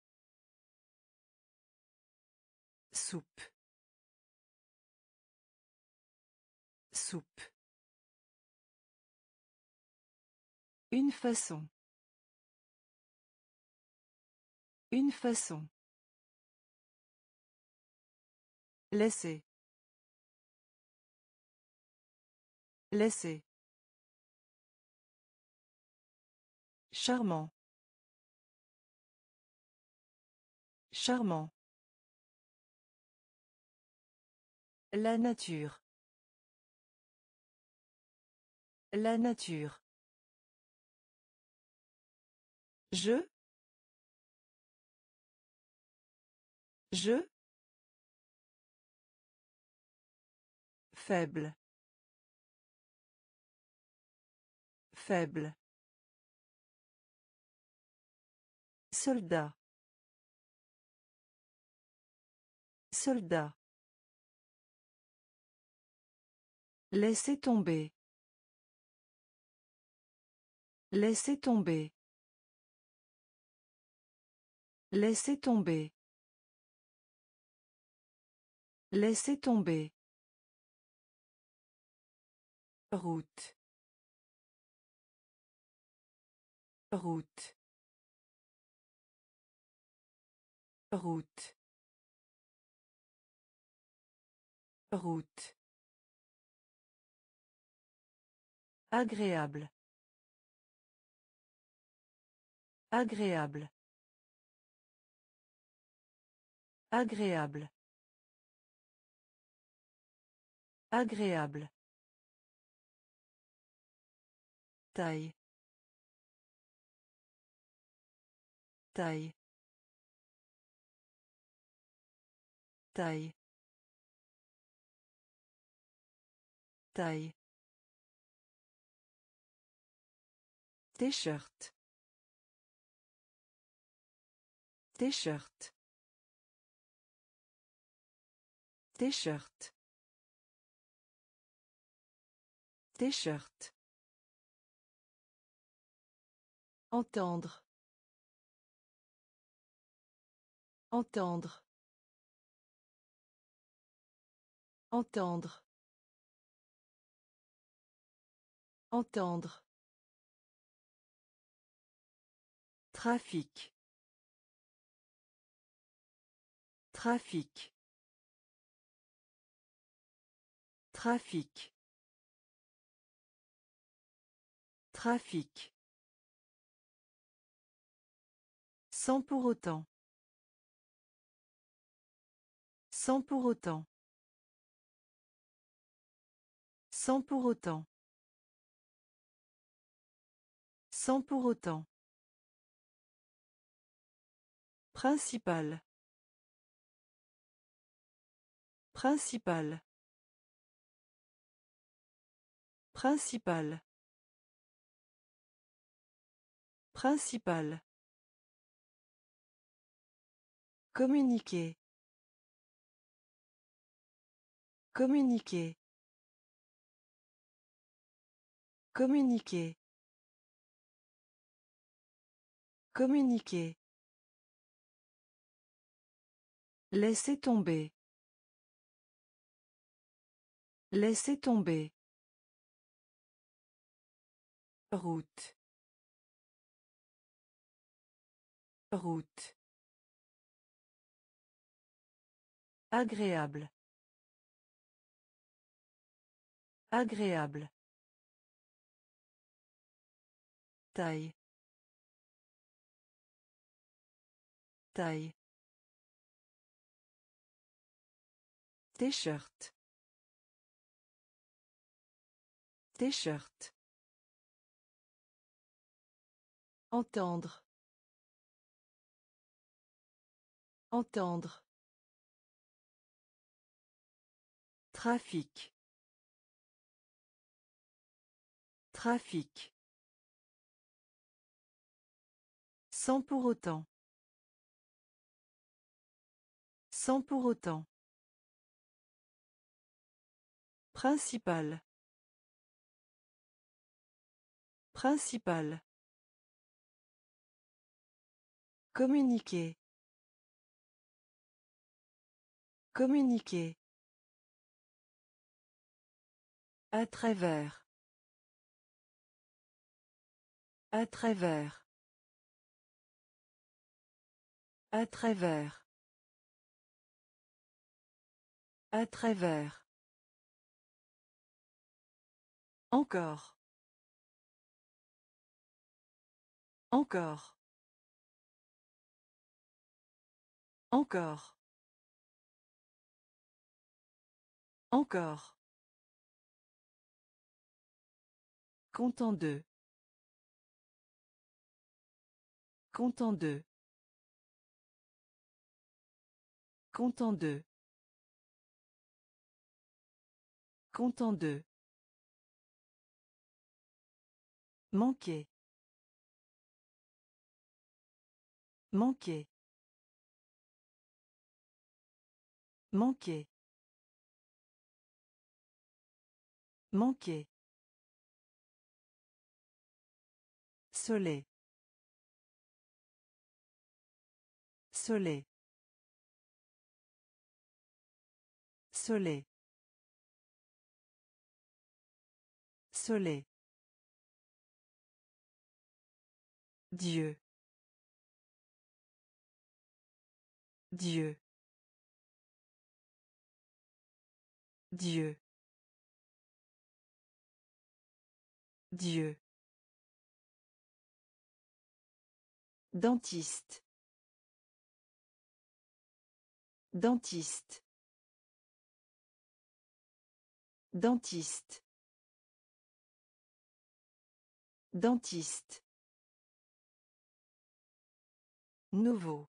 Soupe. Soupe. Une façon. Une façon. Laisser. Laisser. Charmant. Charmant. La nature. La nature. Je. Je. Faible. Faible. Soldat. Soldat. Laissez tomber. Laissez tomber. Laissez tomber. Laissez tomber. Route. Route. Route. Route. Agréable. Agréable. Agréable. Agréable. Taille. Taille. Taille. Taille. T-shirt. T-shirt. T-shirt. T-shirt. Entendre. Entendre. Entendre. Entendre. Trafic. Trafic. Trafic. Trafic. Sans pour autant. Sans pour autant. Sans pour autant. Sans pour autant. Principal. Principal. Principal. Principal. Communiquer. Communiquer. Communiquer. Communiquer. Laissez tomber. Laissez tomber. Route. Route. Agréable. Agréable. Taille. Taille. T-shirt. T-shirt. Entendre. Entendre. Trafic. Trafic. Sans pour autant. Sans pour autant. Principal. Principal. Communiquer. Communiquer. À travers. À travers. À travers. À travers. Encore. Encore. Encore. Encore. Content de. Content de. Content de. Content de. Manquer. Manquer. Manquer. Manquer. Soleil. Soleil. Soleil. Soleil. Dieu. Dieu. Dieu. Dieu. Dentiste. Dentiste. Dentiste. Dentiste. Nouveau.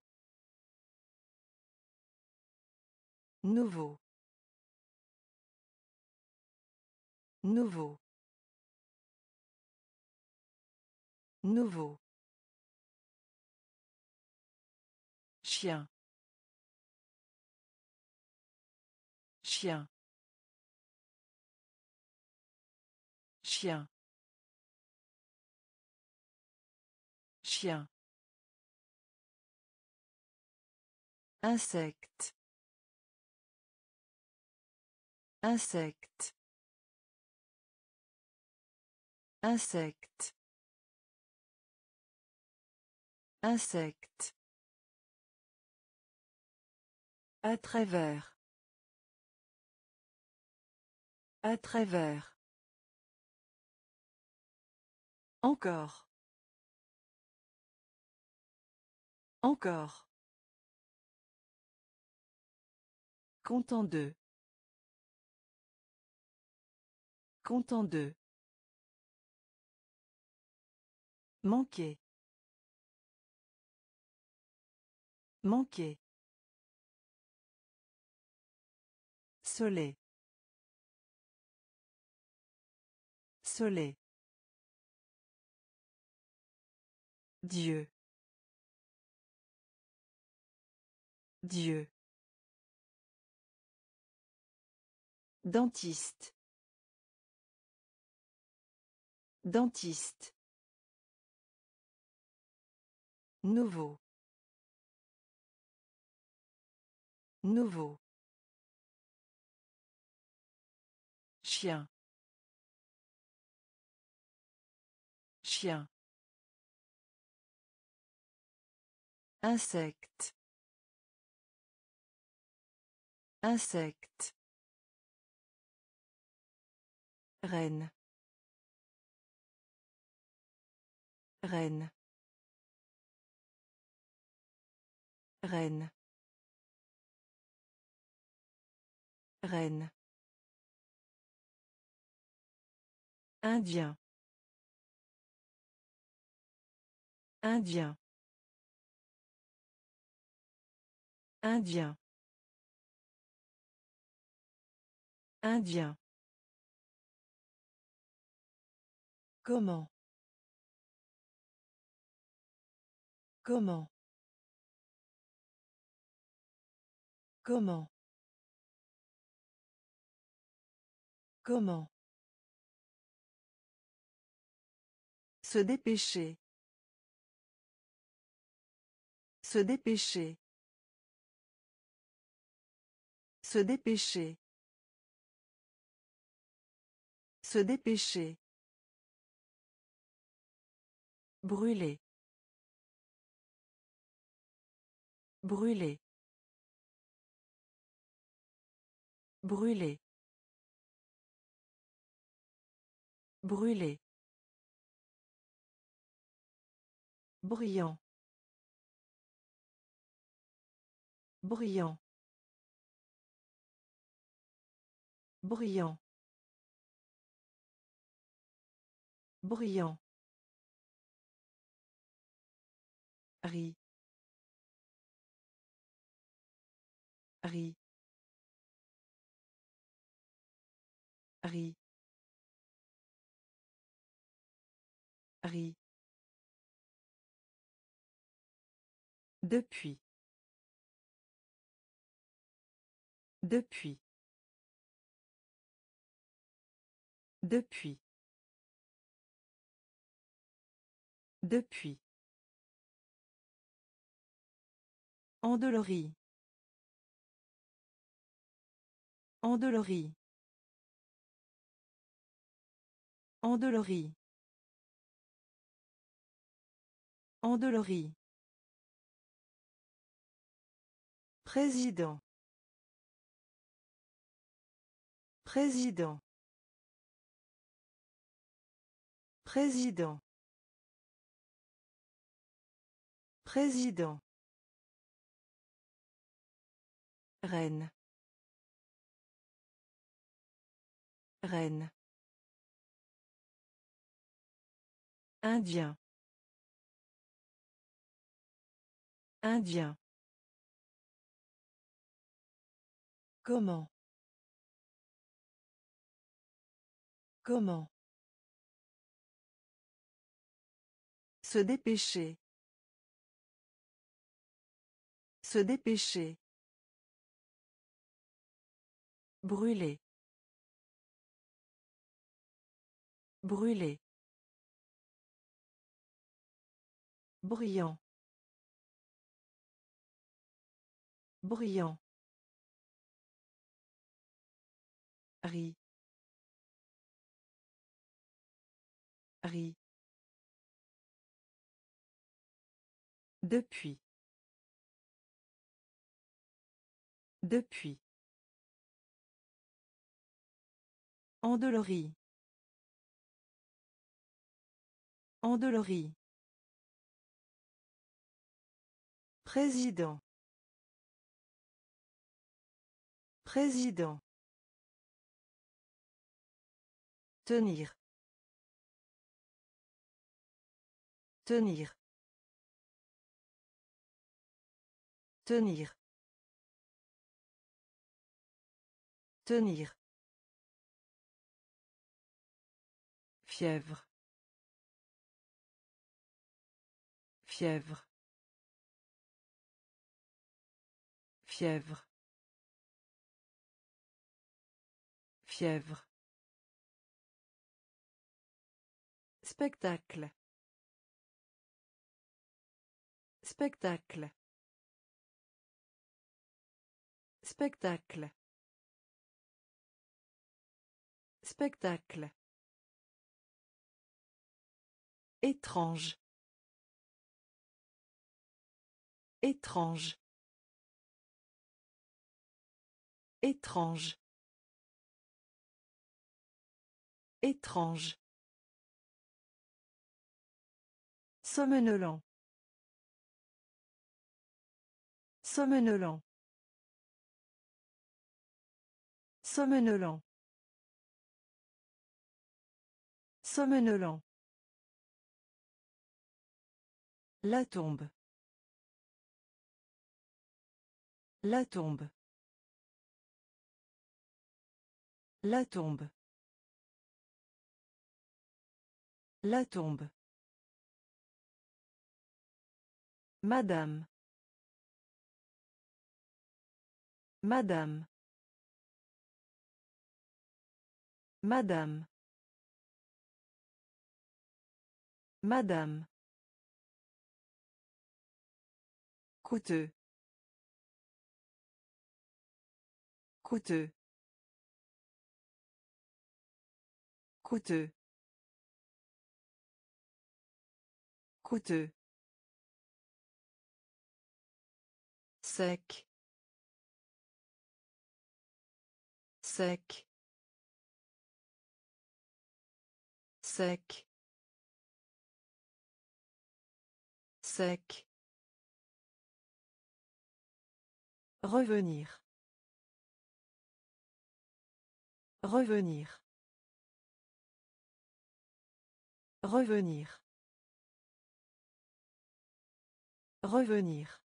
Nouveau. Nouveau. Nouveau. Chien. Chien. Chien. Chien. Insecte. Insecte. Insecte. Insecte. À travers. À travers. Encore. Encore. Comptant deux. Comptant deux. Manquer. Manquer. Soleil. Soleil. Dieu. Dieu. Dentiste. Dentiste. Nouveau. Nouveau. Chien. Chien. Insecte. Insecte. Reine. Reine. Reine. Reine. Indien. Indien. Indien. Indien. Comment? Comment? Comment? Comment? Se dépêcher. Se dépêcher. Se dépêcher. Se dépêcher. Brûler. Brûler. Brûler. Brûler. Brillant. Brillant. Brillant. Brillant. Riz. Riz. Riz. Riz. Depuis. Depuis. Depuis. Depuis. Endolori. Endolori. Endolori. Endolori. Président. Président. Président. Président. Reine. Reine. Indien. Indien. Comment? Comment? Se dépêcher. Se dépêcher. Brûler. Brûler. Bruyant. Bruyant. Riz. Riz. Depuis. Depuis. Endolori. Endolori. Président. Président. Tenir. Tenir. Tenir. Tenir. Fièvre. Fièvre. Fièvre. Fièvre. Spectacle. Spectacle. Spectacle. Spectacle. Étrange. Étrange. Étrange. Étrange. Somnolent. Somnolent. Somnolent. Somnolent. La tombe. La tombe. La tombe. La tombe. Madame. Madame. Madame. Madame. Coûteux. Coûteux. Coûteux. Coûteux. Sec. Sec. Sec. Sec. Revenir. Revenir. Revenir. Revenir.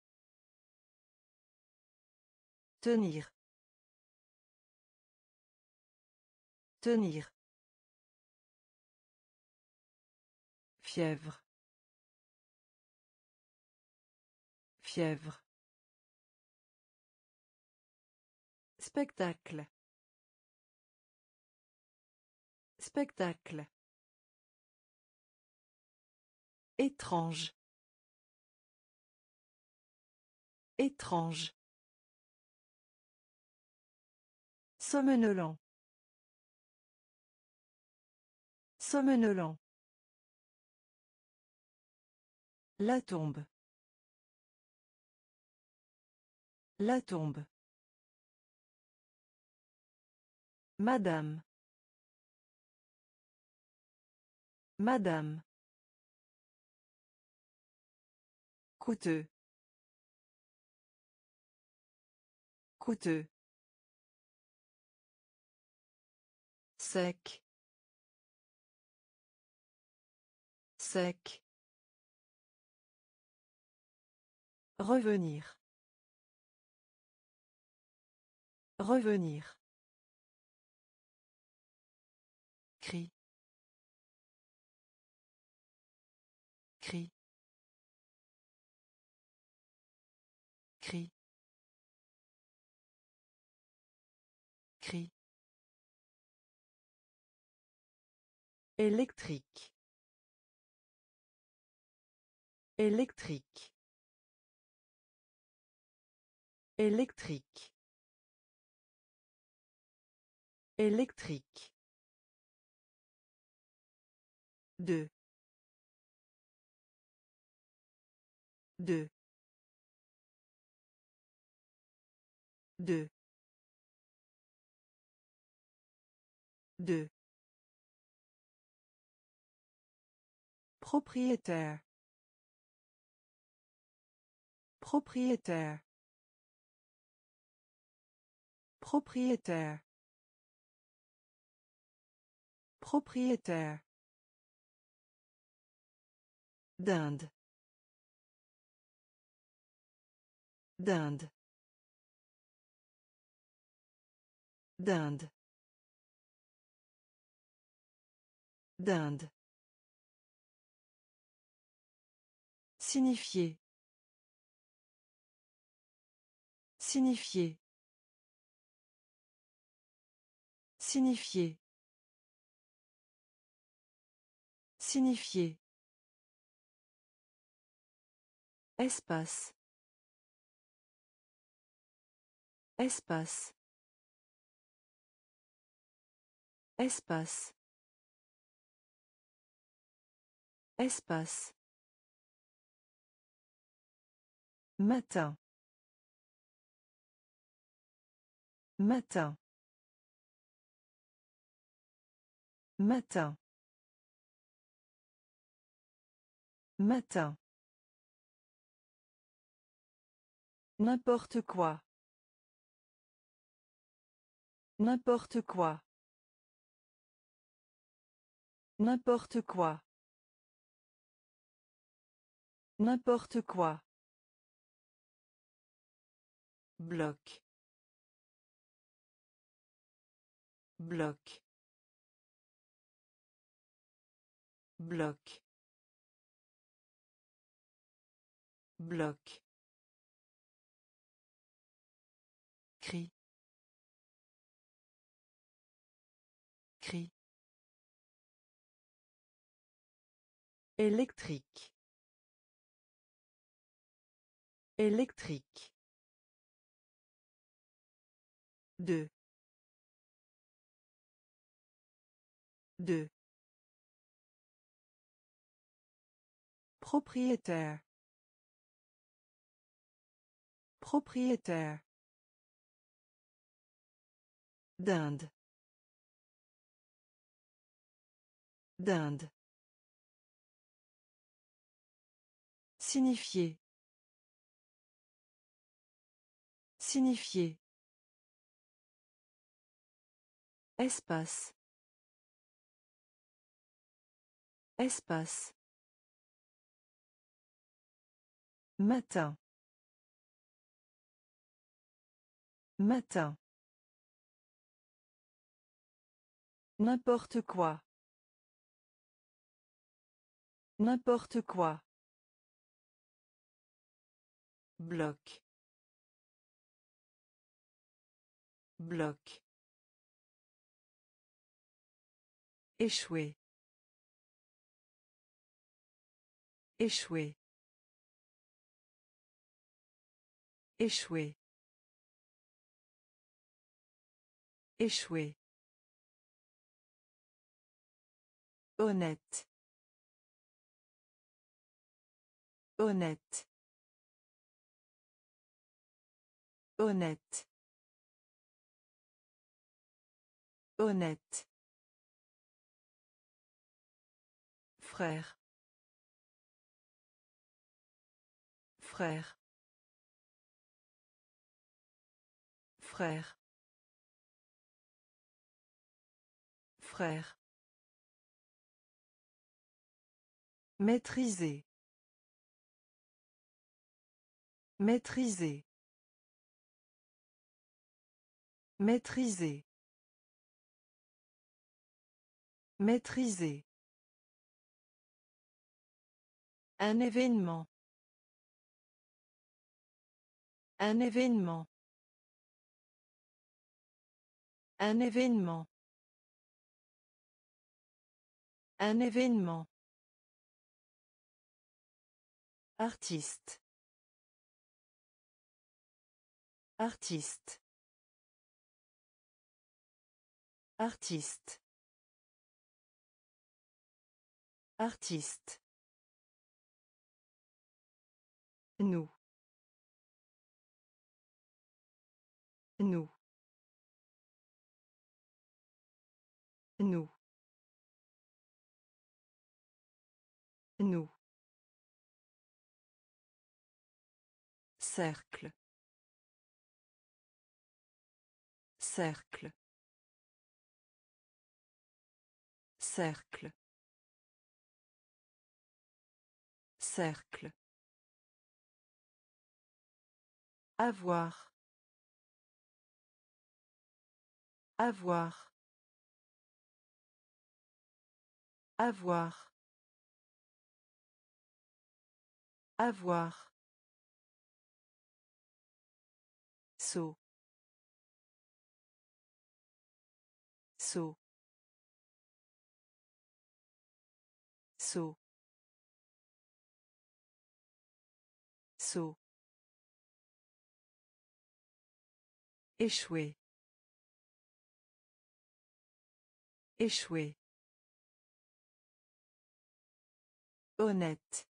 Tenir. Tenir. Fièvre. Fièvre. Spectacle. Spectacle. Étrange. Étrange. Somnolent. Somnolent. La tombe. La tombe. Madame. Madame. Coûteux. Coûteux. Sec. Sec. Revenir. Revenir. Cri. Cri. Cri. Cri. Électrique. Électrique. Électrique. Électrique. Deux. Deux. Deux. Deux. Propriétaire. Propriétaire. Propriétaire. Propriétaire. D'Inde. D'Inde. D'Inde. D'Inde. Signifier. Signifier. Signifier. Signifier. Espace. Espace. Espace. Espace. Matin. Matin. Matin. Matin. N'importe quoi. N'importe quoi. N'importe quoi. N'importe quoi. Bloc. Bloc. Bloc. Bloc. Cri. Cri. Électrique. Électrique. Deux. Deux. Propriétaire. Propriétaire. D'Inde. D'Inde. Signifier. Signifier. Espace. Espace. Matin. Matin. N'importe quoi. N'importe quoi. Bloc. Bloc. Échouer. Échouer. Échouer. Échouer. Honnête. Honnête. Honnête. Honnête. Frère. Frère. Frère. Frère. Maîtriser. Maîtriser. Maîtriser. Maîtriser. Un événement. Un événement. Un événement. Un événement. Artiste. Artiste. Artiste. Artiste. Nous. Nous. Nous. Nous. Cercle. Cercle. Cercle. Cercle. Avoir. Avoir. Avoir. Avoir. Saut. Saut. Saut. Saut. Échouer. Échouer. Honnête.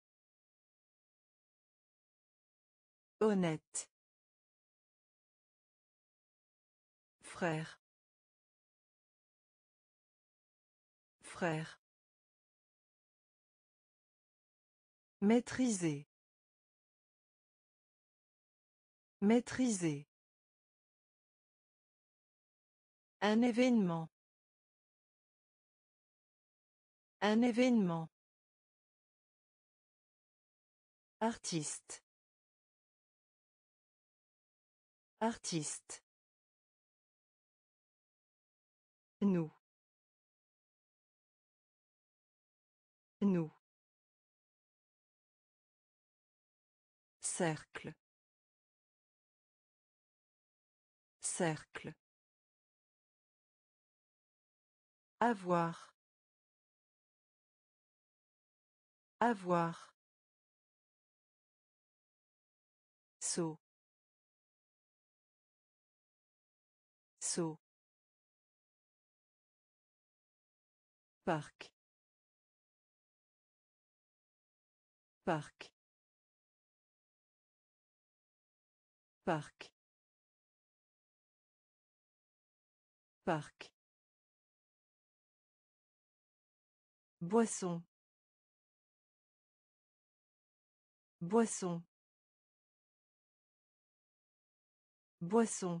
Honnête. Frère. Frère. Maîtriser. Maîtriser. Un événement. Un événement. Artiste. Artiste. Nous. Nous. Cercle. Cercle. Avoir. Avoir. Saut. Saut. Parc. Parc. Parc. Parc. Boisson. Boisson. Boisson.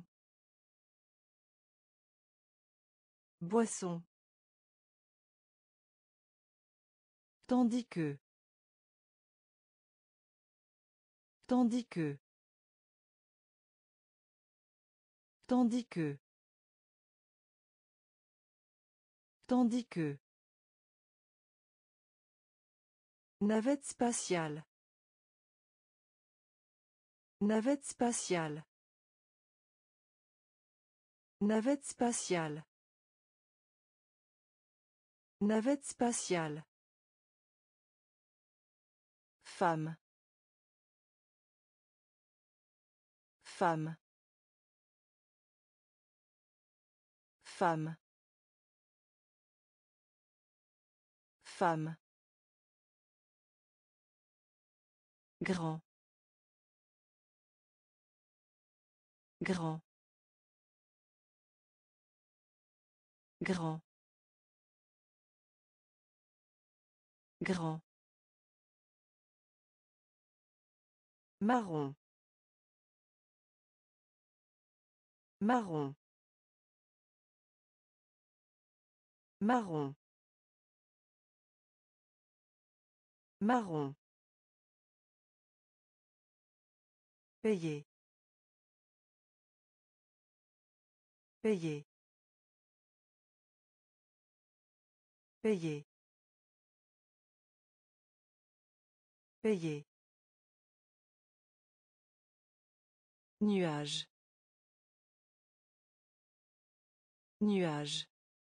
Boisson. Tandis que. Tandis que. Tandis que. Tandis que. Navette spatiale. Navette spatiale. Navette spatiale. Navette spatiale. Femme. Femme. Femme. Femme. Grand. Grand. Grand. Grand. Marron. Marron. Marron. Marron. Payer. Payer. Payer. Payer. Nuage. Nuage.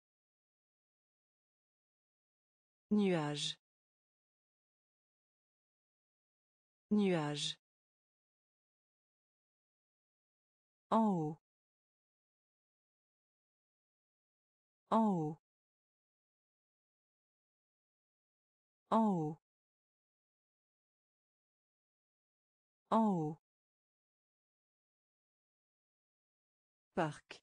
Nuage. Nuage. En haut. En haut. En haut. En haut. Parc.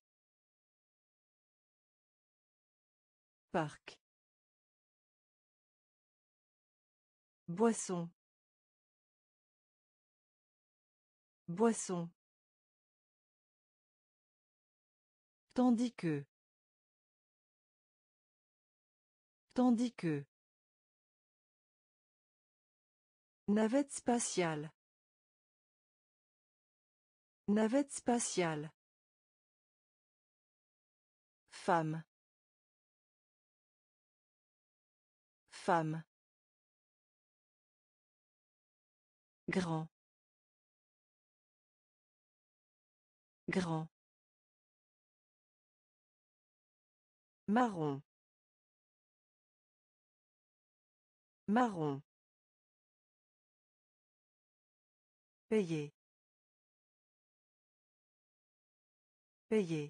Parc. Boisson. Boisson. Tandis que. Tandis que. Navette spatiale. Navette spatiale. Femme. Femme. Grand. Grand. Marron. Marron. Payer. Payer.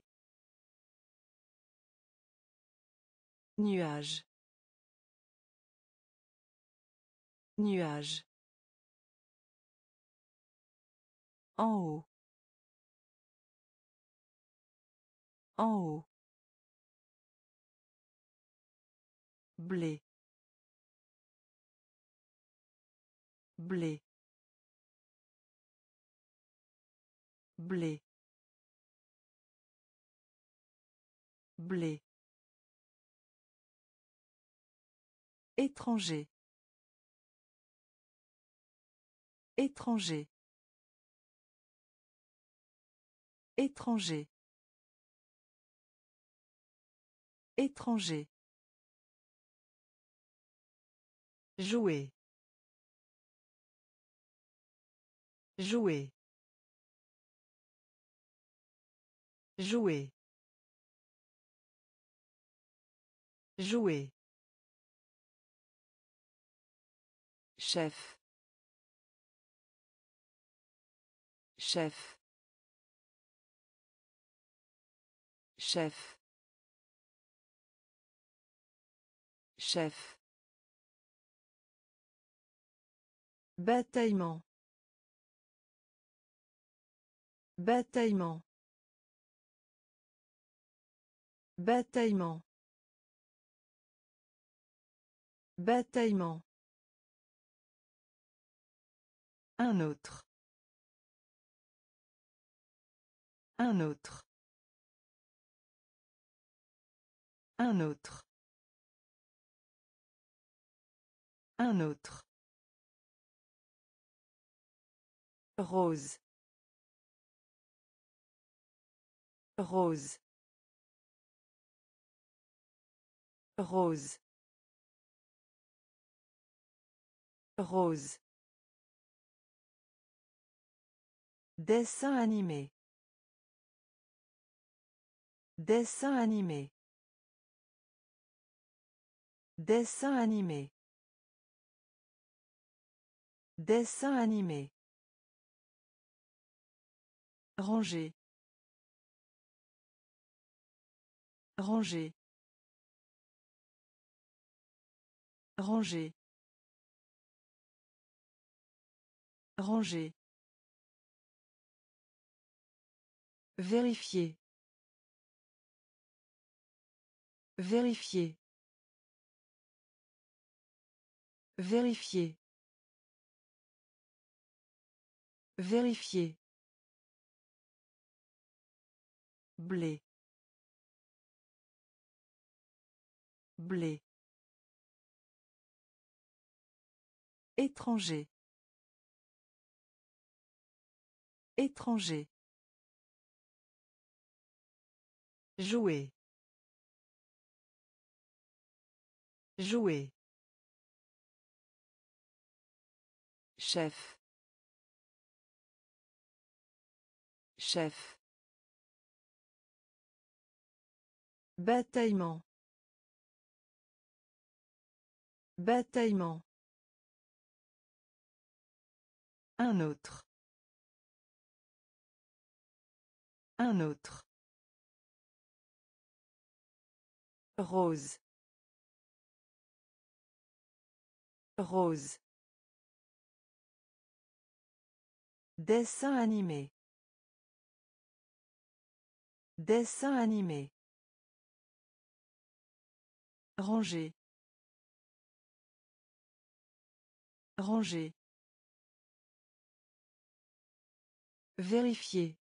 Nuage. Nuage. En haut. En haut. Blé. Blé. Blé. Blé. Étranger. Étranger. Étranger. Étranger. Jouer. Jouer. Jouer. Jouer. Chef. Chef. Chef. Chef. Bataillement. Bataillement. Bataillement. Bataillement. Un autre. Un autre. Un autre. Un autre. Rose. Rose. Rose. Rose. Dessin animé. Dessin animé. Dessin animé. Dessin animé. Ranger. Ranger. Ranger. Ranger. Vérifier. Vérifier. Vérifier. Vérifier. Blé. Blé. Étranger. Étranger. Jouer. Jouer. Chef. Chef. Bataillement. Bataillement. Un autre. Un autre. Rose. Rose. Dessin animé. Dessin animé. Ranger. Ranger. Vérifier.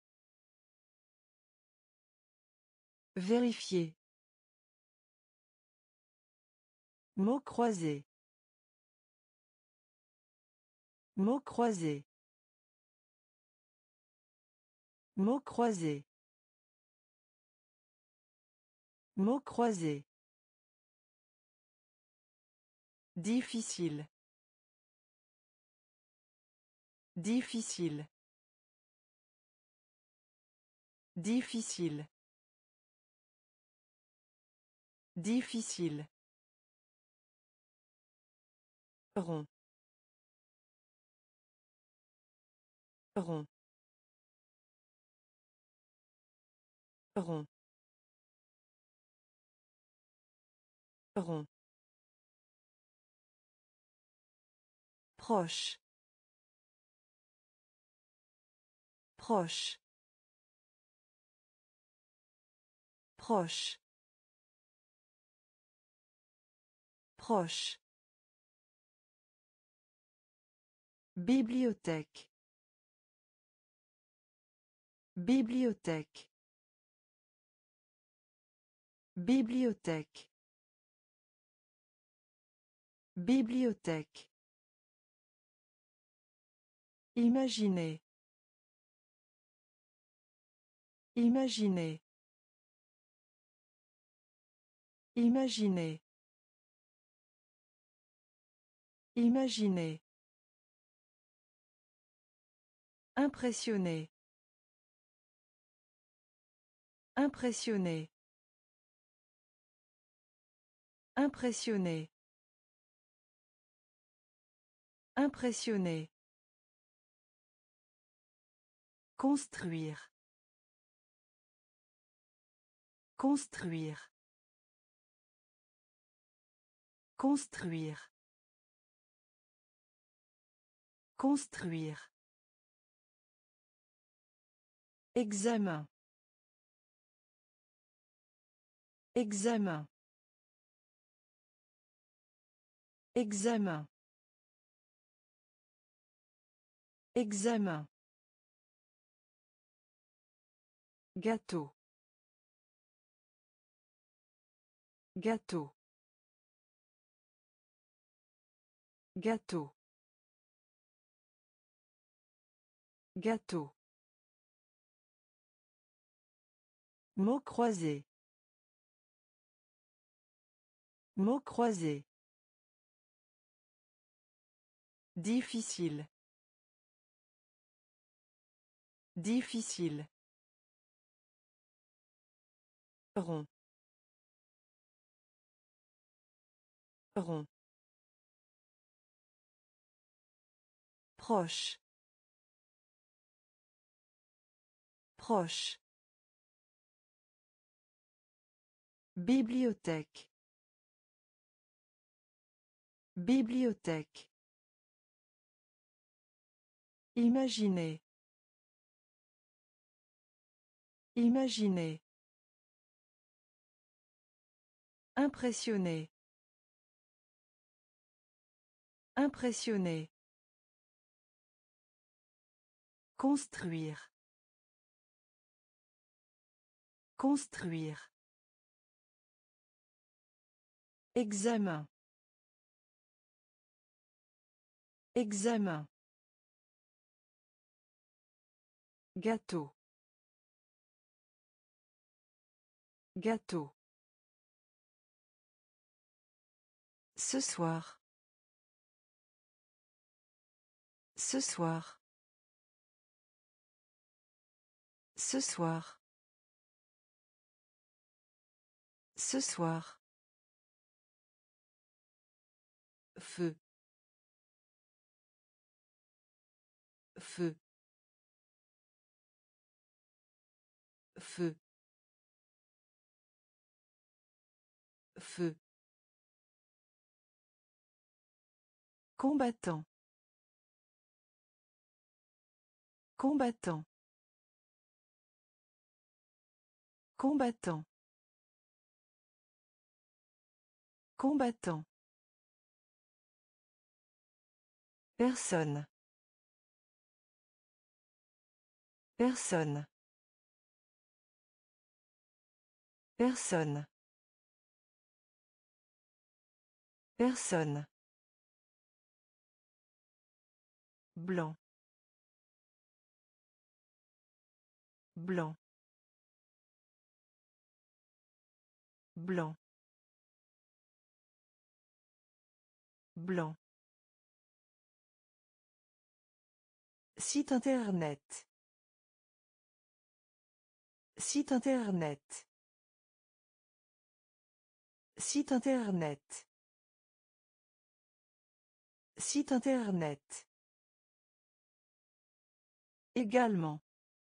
Vérifier. Mots croisés. Mots croisés. Mots croisés. Mots croisés. Difficile. Difficile. Difficile. Difficile. Rond. Rond. Rond. Rond. Proche. Proche. Proche. Proche. Bibliothèque. Bibliothèque. Bibliothèque. Bibliothèque. Imaginez. Imaginez. Imaginez. Imaginez. Impressionné. Impressionné. Impressionné. Impressionné. Construire. Construire. Construire. Construire. Examen. Examen. Examen. Examen. Gâteau. Gâteau. Gâteau. Gâteau. Mots croisés. Mots croisés. Difficile. Difficile. Rond. Rond. Proche. Proche. Bibliothèque. Bibliothèque. Imaginez. Imaginez. Impressionner. Impressionner. Construire. Construire. Examen. Examen. Gâteau. Gâteau. Ce soir. Ce soir. Ce soir. Ce soir. Feu. Feu. Feu. Feu. Combattant. Combattant. Combattant. Combattant. Personne. Personne. Personne. Personne. Blanc. Blanc. Blanc. Blanc. Site internet. Site internet. Site internet. Site internet. Également.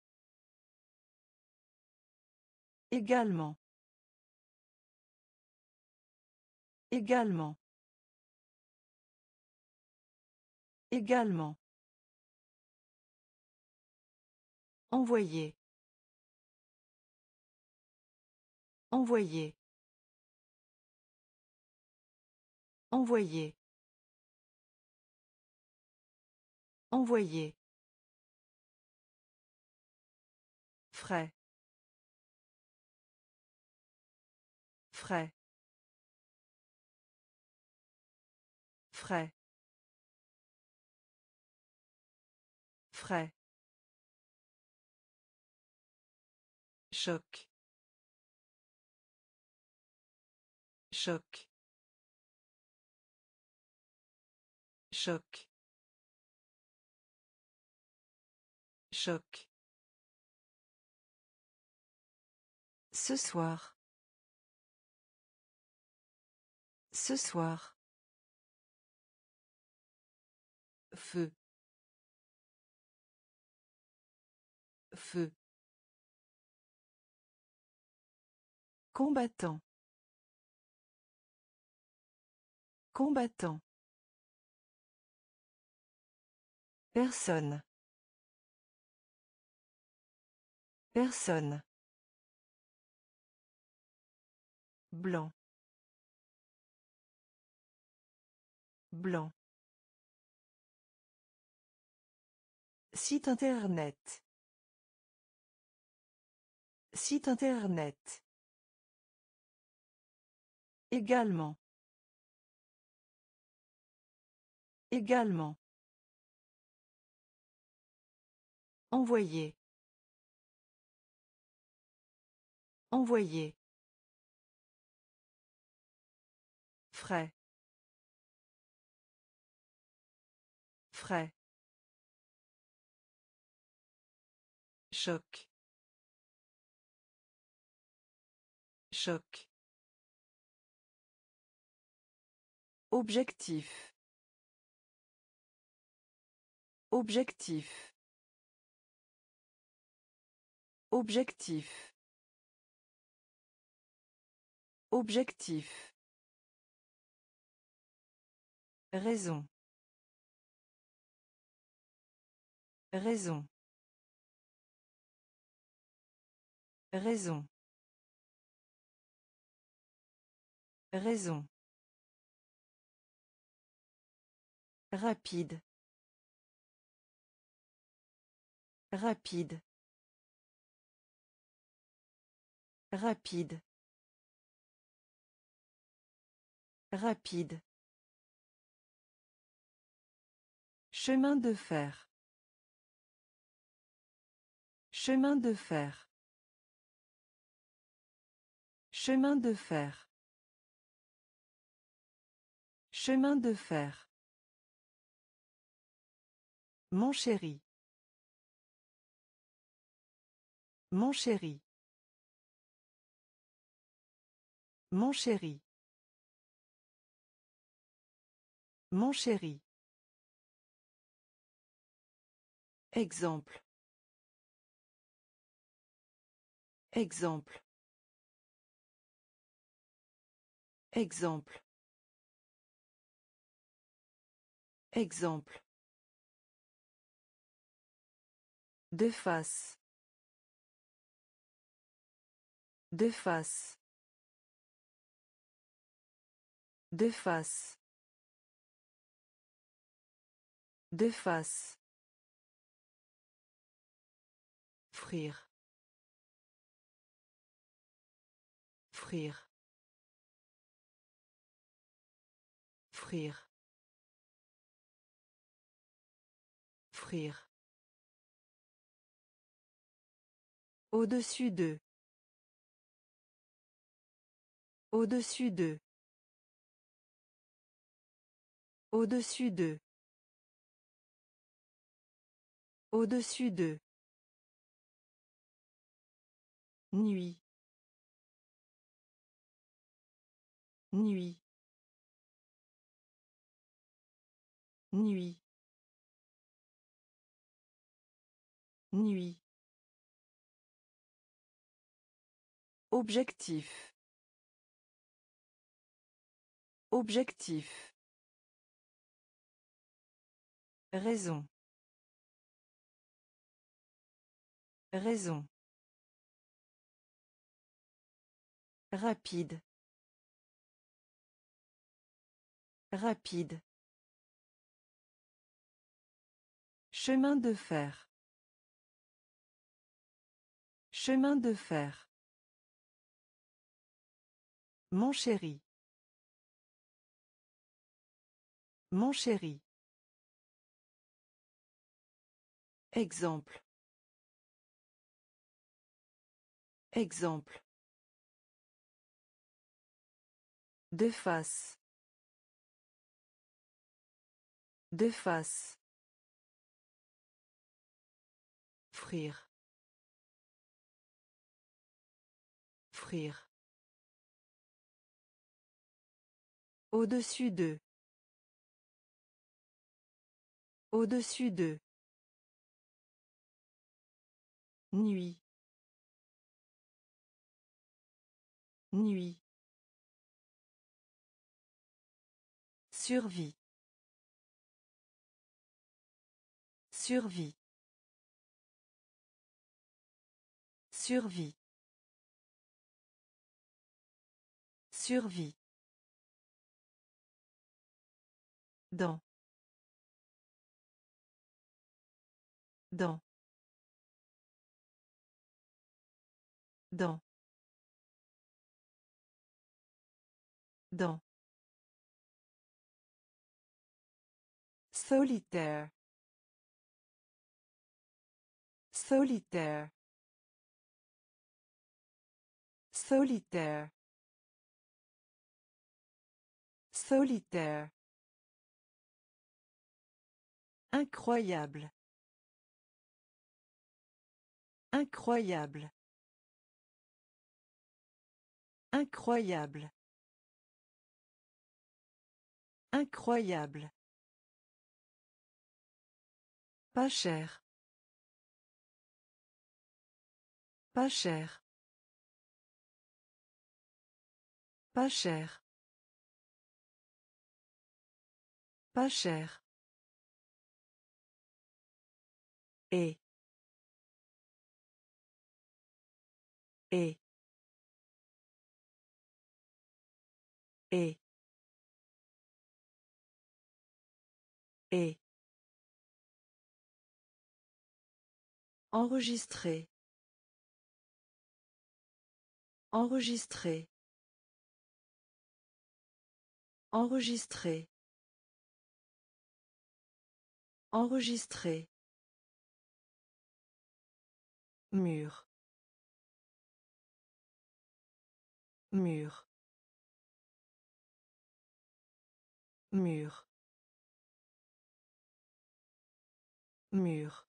Également. Également. Également. Envoyer. Envoyer. Envoyer. Envoyer. Frais. Frais. Frais. Frais. Choc. Choc. Choc. Choc. Ce soir. Ce soir. Feu. Feu. Combattant. Combattant. Personne. Personne. Blanc. Blanc. Site internet. Site internet. Également. Également. Envoyer. Envoyer. Frais. Frais. Choc. Choc. Objectif. Objectif. Objectif. Objectif. Raison. Raison. Raison. Raison. Rapide. Rapide. Rapide. Rapide. Chemin de fer. Chemin de fer. Chemin de fer. Chemin de fer. Mon chéri. Mon chéri. Mon chéri. Mon chéri. Exemple. Exemple. Exemple. Exemple. De face. De face. De face. De face. Frire. Frire. Frire. Frire. Au-dessus d'eux. Au-dessus d'eux. Au-dessus d'eux. Au-dessus d'eux. Nuit. Nuit. Nuit. Nuit. Objectif. Objectif. Raison. Raison. Rapide. Rapide. Chemin de fer. Chemin de fer. Mon chéri. Mon chéri. Exemple. Exemple. De face. De face. Frire. Frire. Au-dessus d'eux. Au-dessus d'eux. Nuit. Nuit. Survie. Survie. Survie. Survie. Dans. Dans. Dans. Dans. Solitaire. Solitaire. Solitaire. Solitaire. Incroyable. Incroyable. Incroyable. Incroyable. Pas cher. Pas cher. Pas cher. Pas cher. Et. Et. Et. Et. Enregistrer. Enregistrer. Enregistrer. Enregistrer. Mur. Mur. Mur. Mur.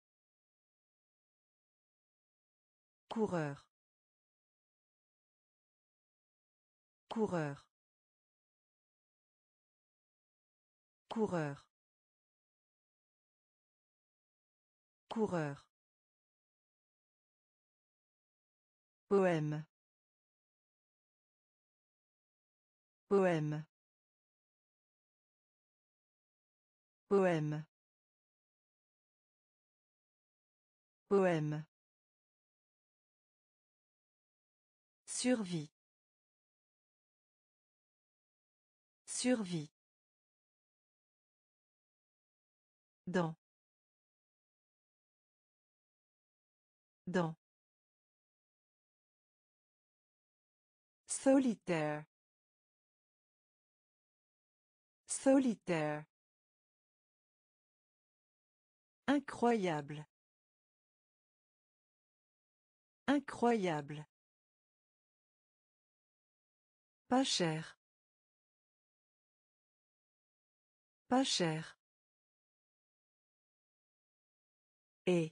Coureur. Coureur. Coureur. Coureur. Poème. Poème. Poème. Poème. Survie. Survie. Dans. Dans. Solitaire. Solitaire. Incroyable. Incroyable. Pas cher. Pas cher. Et.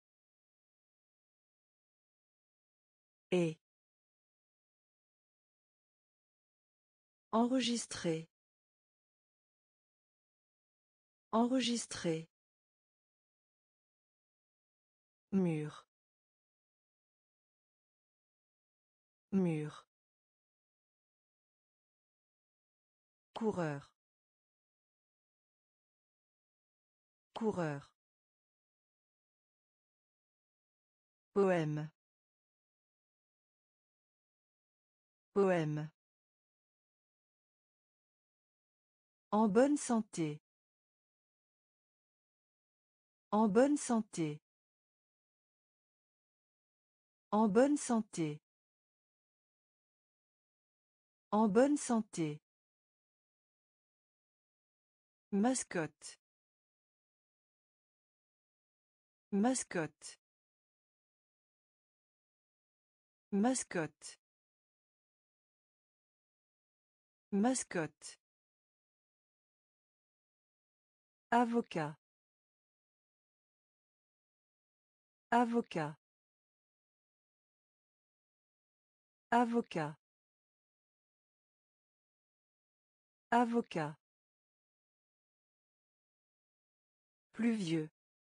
Et. Enregistrer. Enregistrer. Mur. Mur. Coureur. Coureur. Poème. Poème. En bonne santé. En bonne santé. En bonne santé. En bonne santé. Mascotte. Mascotte. Mascotte. Mascotte. Avocat. Avocat. Avocat. Avocat. Pluvieux.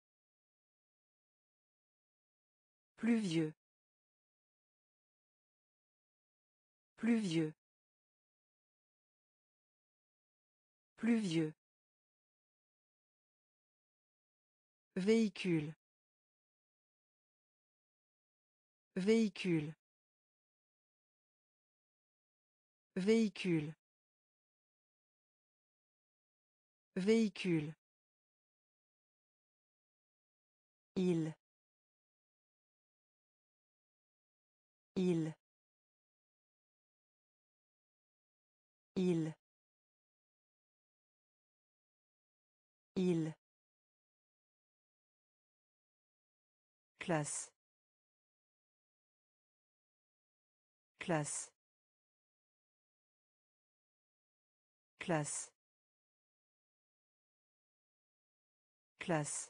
Pluvieux. Pluvieux. Pluvieux. Véhicule. Véhicule. Véhicule. Véhicule. Il. Il. Il. Il. Classe. Classe. Classe. Classe.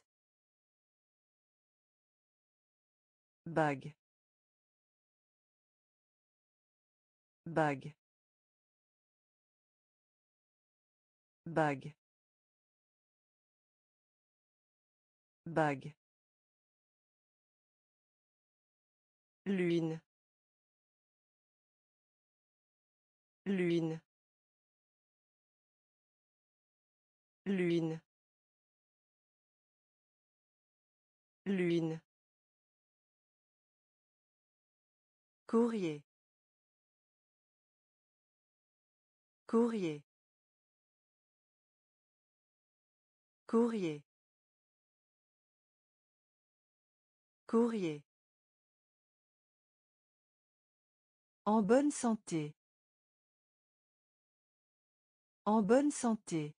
Bague. Bague. Bague. Bague. Lune. Lune. Lune. Lune. Courrier. Courrier. Courrier. Courrier. En bonne santé. En bonne santé.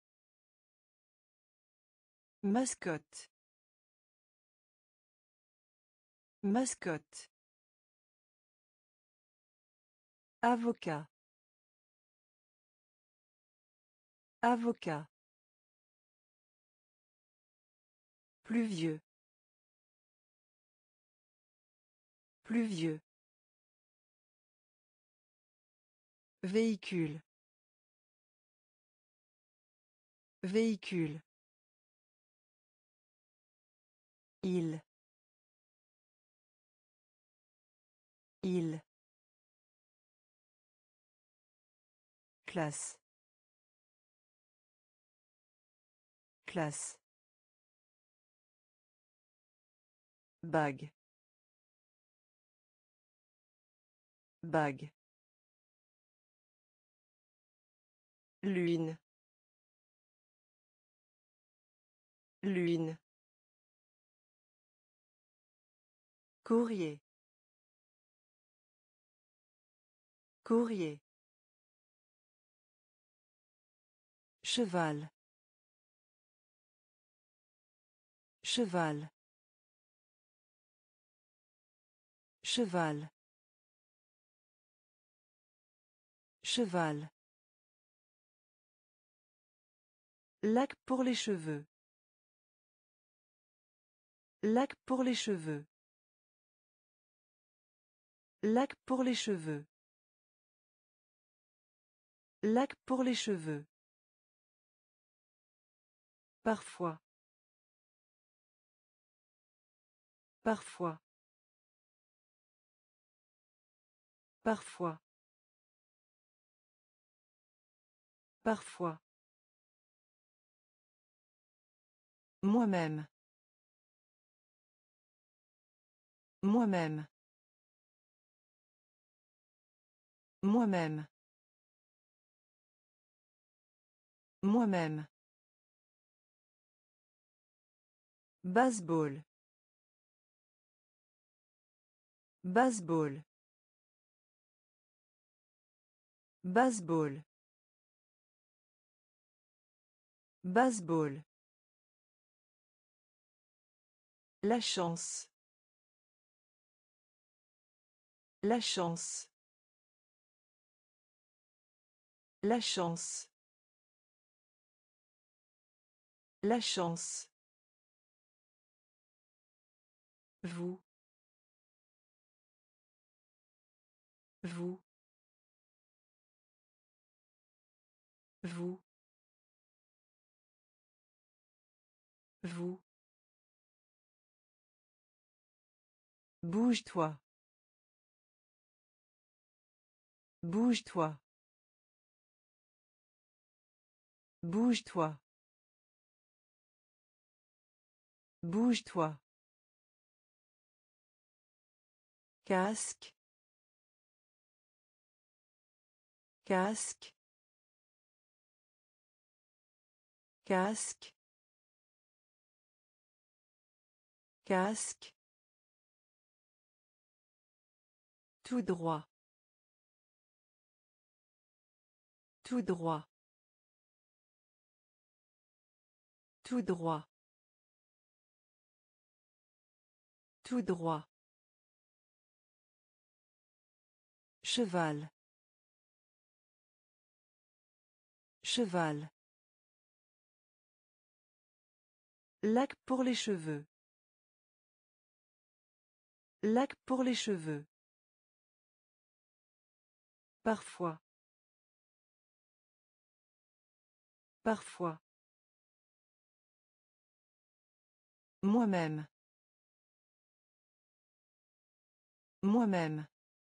Mascotte. Mascotte. Avocat. Avocat. Pluvieux. Pluvieux. Véhicule. Véhicule. Il. Il. Classe. Classe. Bague. Bague. Lune. Lune. Courrier. Courrier. Cheval. Cheval. Cheval. Cheval. Lac pour les cheveux. Lac pour les cheveux. Lac pour les cheveux. Lac pour les cheveux. Parfois. Parfois. Parfois. Parfois. Moi-même. Moi-même. Moi-même. Moi-même. Baseball. Baseball. Baseball. Baseball. La chance. La chance. La chance. La chance. Vous. Vous. Vous. Vous. Bouge-toi. Bouge-toi. Bouge-toi. Bouge-toi. Casque. Casque. Casque. Casque. Tout droit. Tout droit. Tout droit. Tout droit. Cheval. Cheval. Lac pour les cheveux. Lac pour les cheveux. Parfois. Parfois. Moi-même. Moi-même.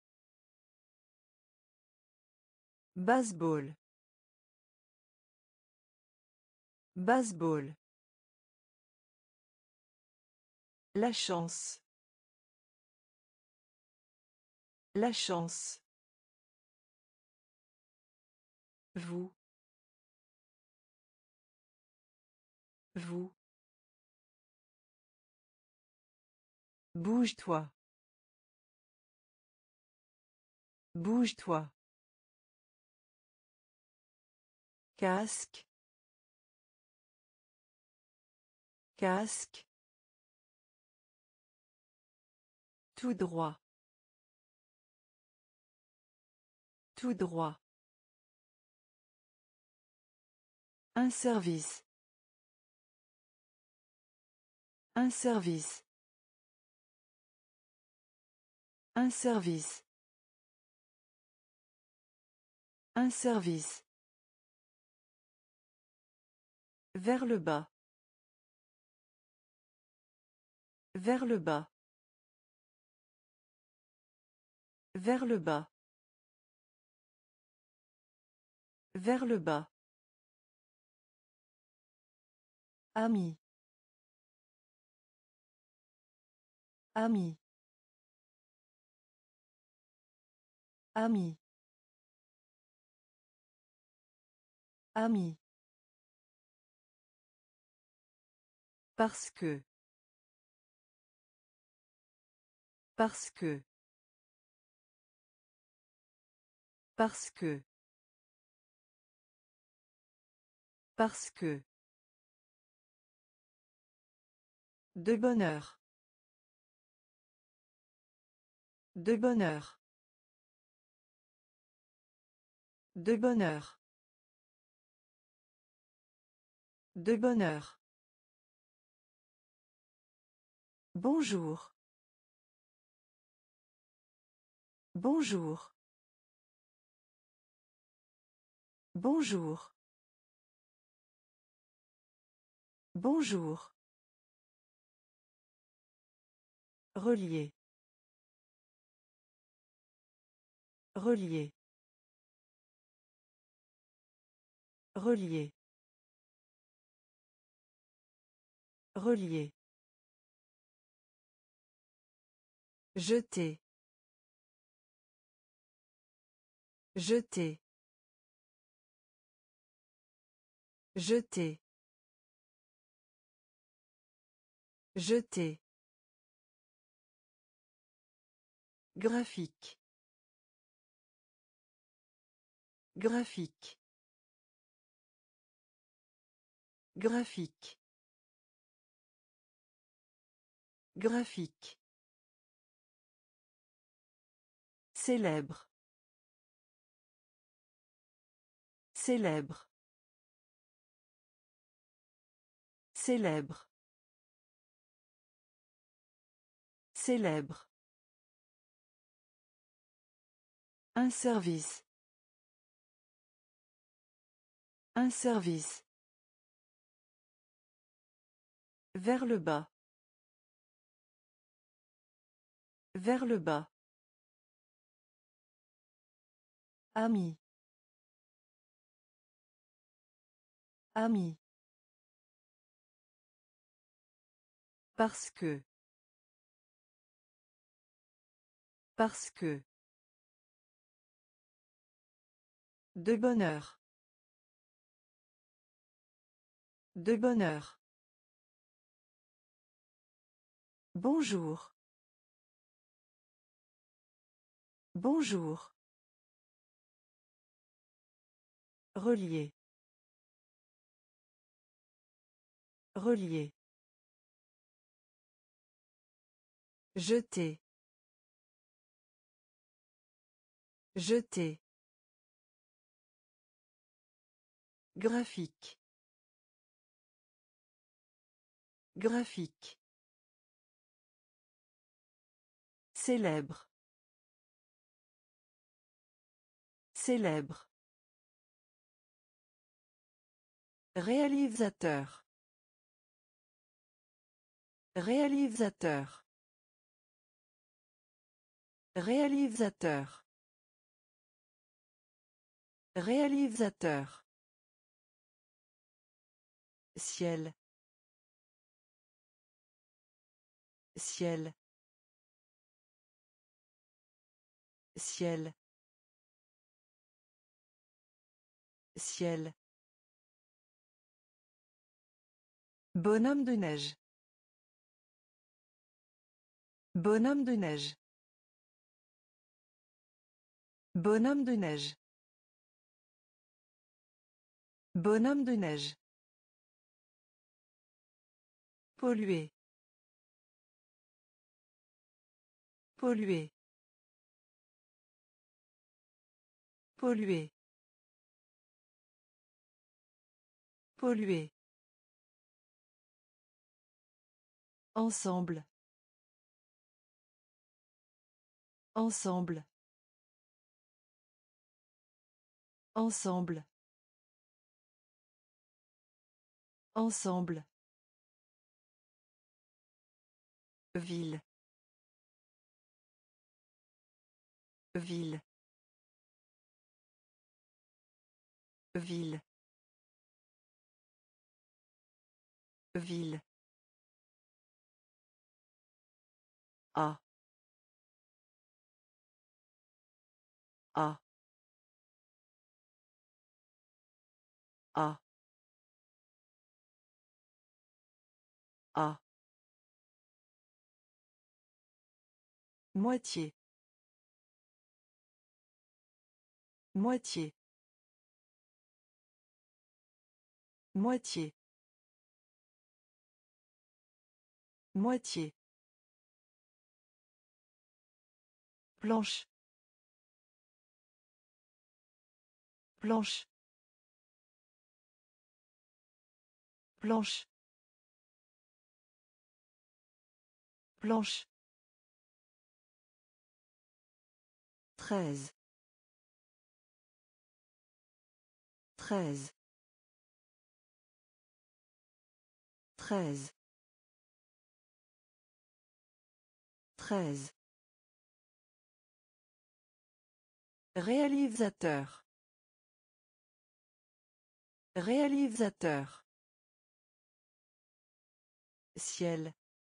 Baseball. Baseball. La chance. La chance. Vous. Vous. Bouge-toi. Bouge-toi. Casque. Casque. Tout droit. Tout droit. Un service. Un service. Un service. Un service. Vers le bas. Vers le bas. Vers le bas. Vers le bas. Ami. Ami. Ami. Ami. Parce que. Parce que. Parce que. Parce que. De bonheur. De bonheur. De bonheur. De bonheur. Bonjour. Bonjour. Bonjour. Bonjour. Relier. Relier. Relier. Relier. Jeter. Jeter. Jeter. Jeter. Graphique. Graphique. Graphique. Graphique. Célèbre. Célèbre. Célèbre. Célèbre. Un service. Un service. Vers le bas. Vers le bas. Ami. Ami. Parce que. Parce que. De bonheur. De bonheur. Bonjour. Bonjour. Relier. Relier. Jeter. Jeter. Graphique. Graphique. Célèbre. Célèbre. Réalisateur. Réalisateur. Réalisateur. Réalisateur. Ciel. Ciel. Ciel. Ciel. Bonhomme de neige. Bonhomme de neige. Bonhomme de neige. Bonhomme de neige. Polluer. Polluer. Polluer. Polluer. Ensemble. Ensemble. Ensemble. Ensemble. Ville. Ville. Ville. Ville. A. A. A. A. Moitié. Moitié. Moitié. Moitié. Planche. Planche. Planche. Planche. 13. 13. 13. 13. Réalisateur. Réalisateur. Ciel.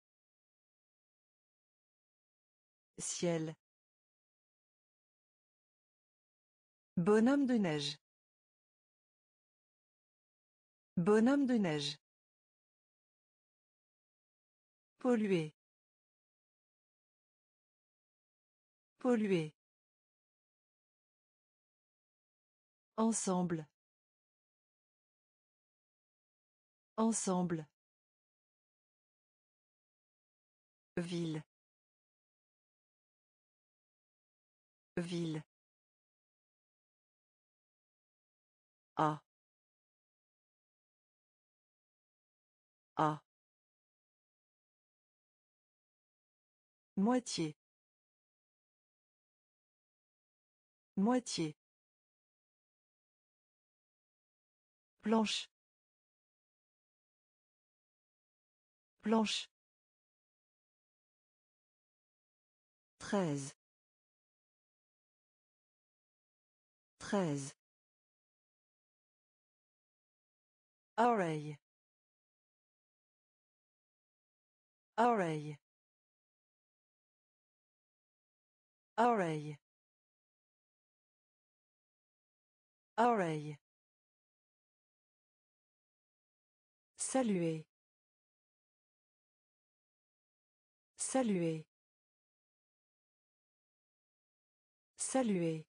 Ciel. Bonhomme de neige. Bonhomme de neige. Polluer. Polluer. Ensemble. Ensemble. Ville. Ville. A. A. Moitié. Moitié. Planche. Planche. 13. 13. Oreille. Oreille. Oreille. Oreille. Saluer. Saluer. Saluer.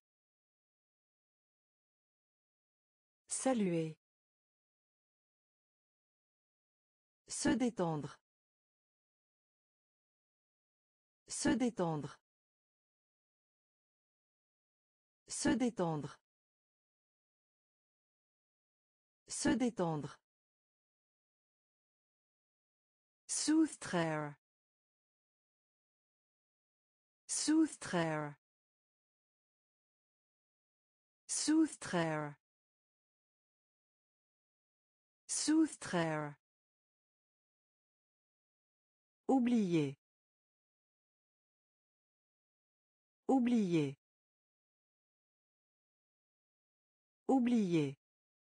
Saluer. Se détendre. Se détendre. Se détendre. Se détendre. Soustraire. Soustraire. Soustraire. Soustraire. Oublier. Oublier. Oublier.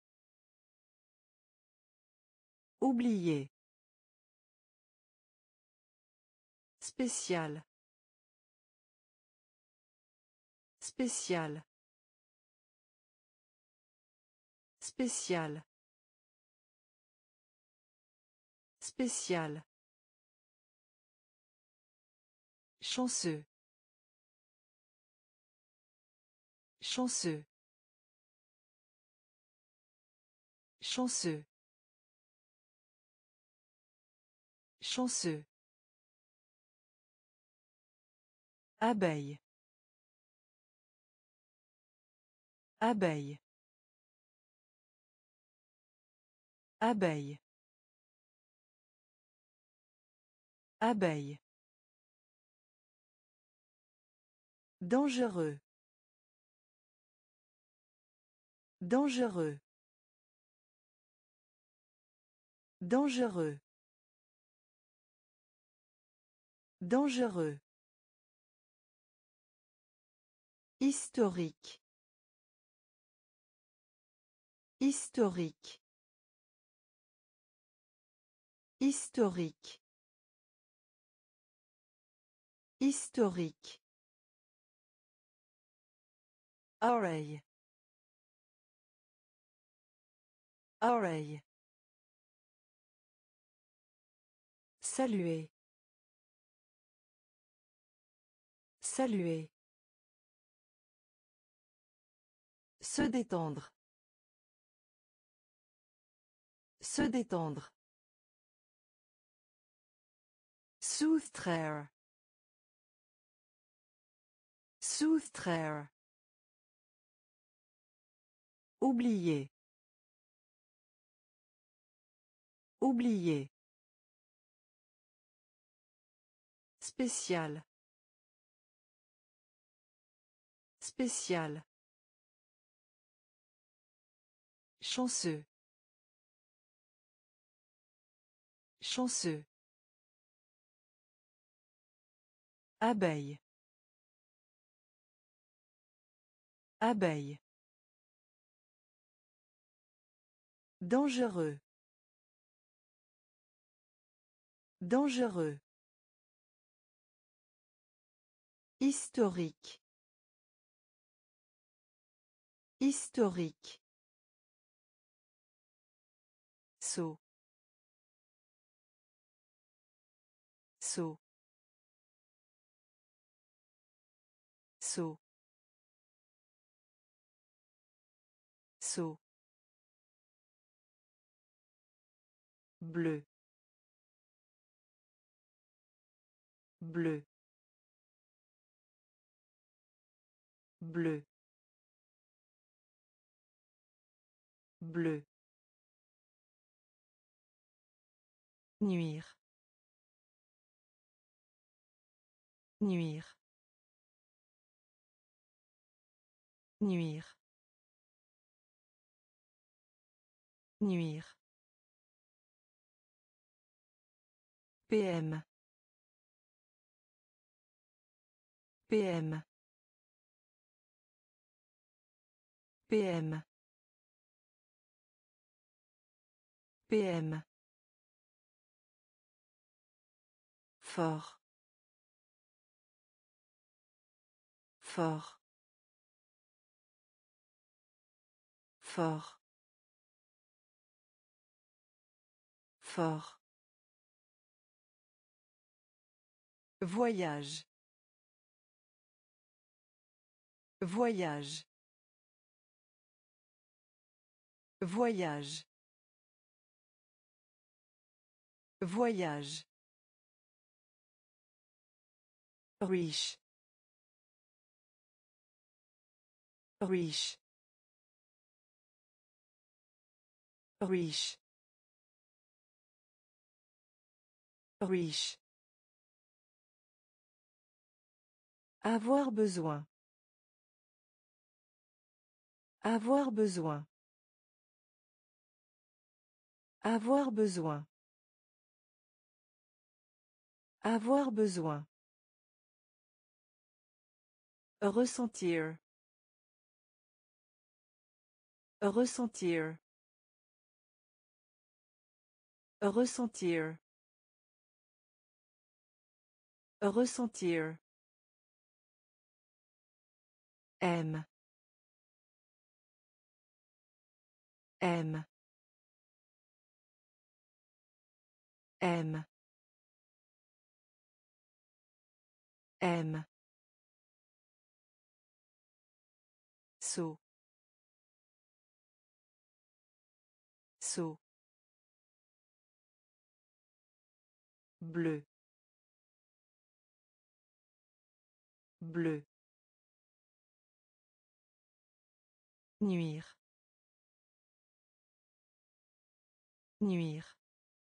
Oublier. Spécial. Spécial. Spécial. Spécial. Chanceux. Chanceux. Chanceux. Chanceux. Abeille. Abeille. Abeille. Abeille. Dangereux. Dangereux. Dangereux. Dangereux. Historique. Historique. Historique. Historique. Oreille. Oreille. Saluer. Saluer. Se détendre. Se détendre. Soustraire. Soustraire. Oublier. Oublier. Spécial. Spécial. Chanceux. Chanceux. Abeille. Abeille. Dangereux. Dangereux. Historique. Historique. Saut. Saut. Saut. Saut. Bleu. Bleu. Bleu. Bleu. Nuire. Nuire. Nuire. Nuire. PM. PM. PM. PM. Fort. Fort. Fort. Fort. Voyage. Voyage. Voyage. Voyage. Riche. Riche. Riche. Riche. Avoir besoin. Avoir besoin. Avoir besoin. Avoir besoin. Ressentir. Ressentir. Ressentir. Ressentir. Aime. Aime. Aime. Aime. Saut. Saut. Bleu. Bleu. Nuire. Nuire.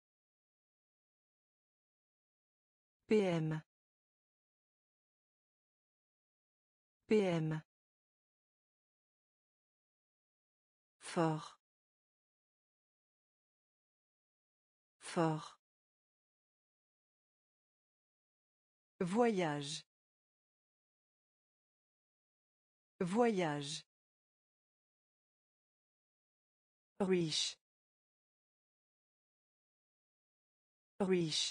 PM. PM. Fort. Fort. Voyage. Voyage. Riche. Riche.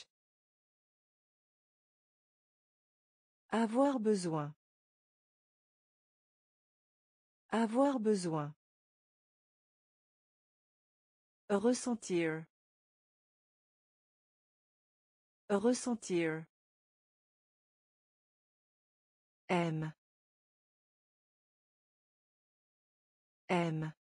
Avoir besoin. Avoir besoin. Ressentir. Ressentir. Aime. Aime.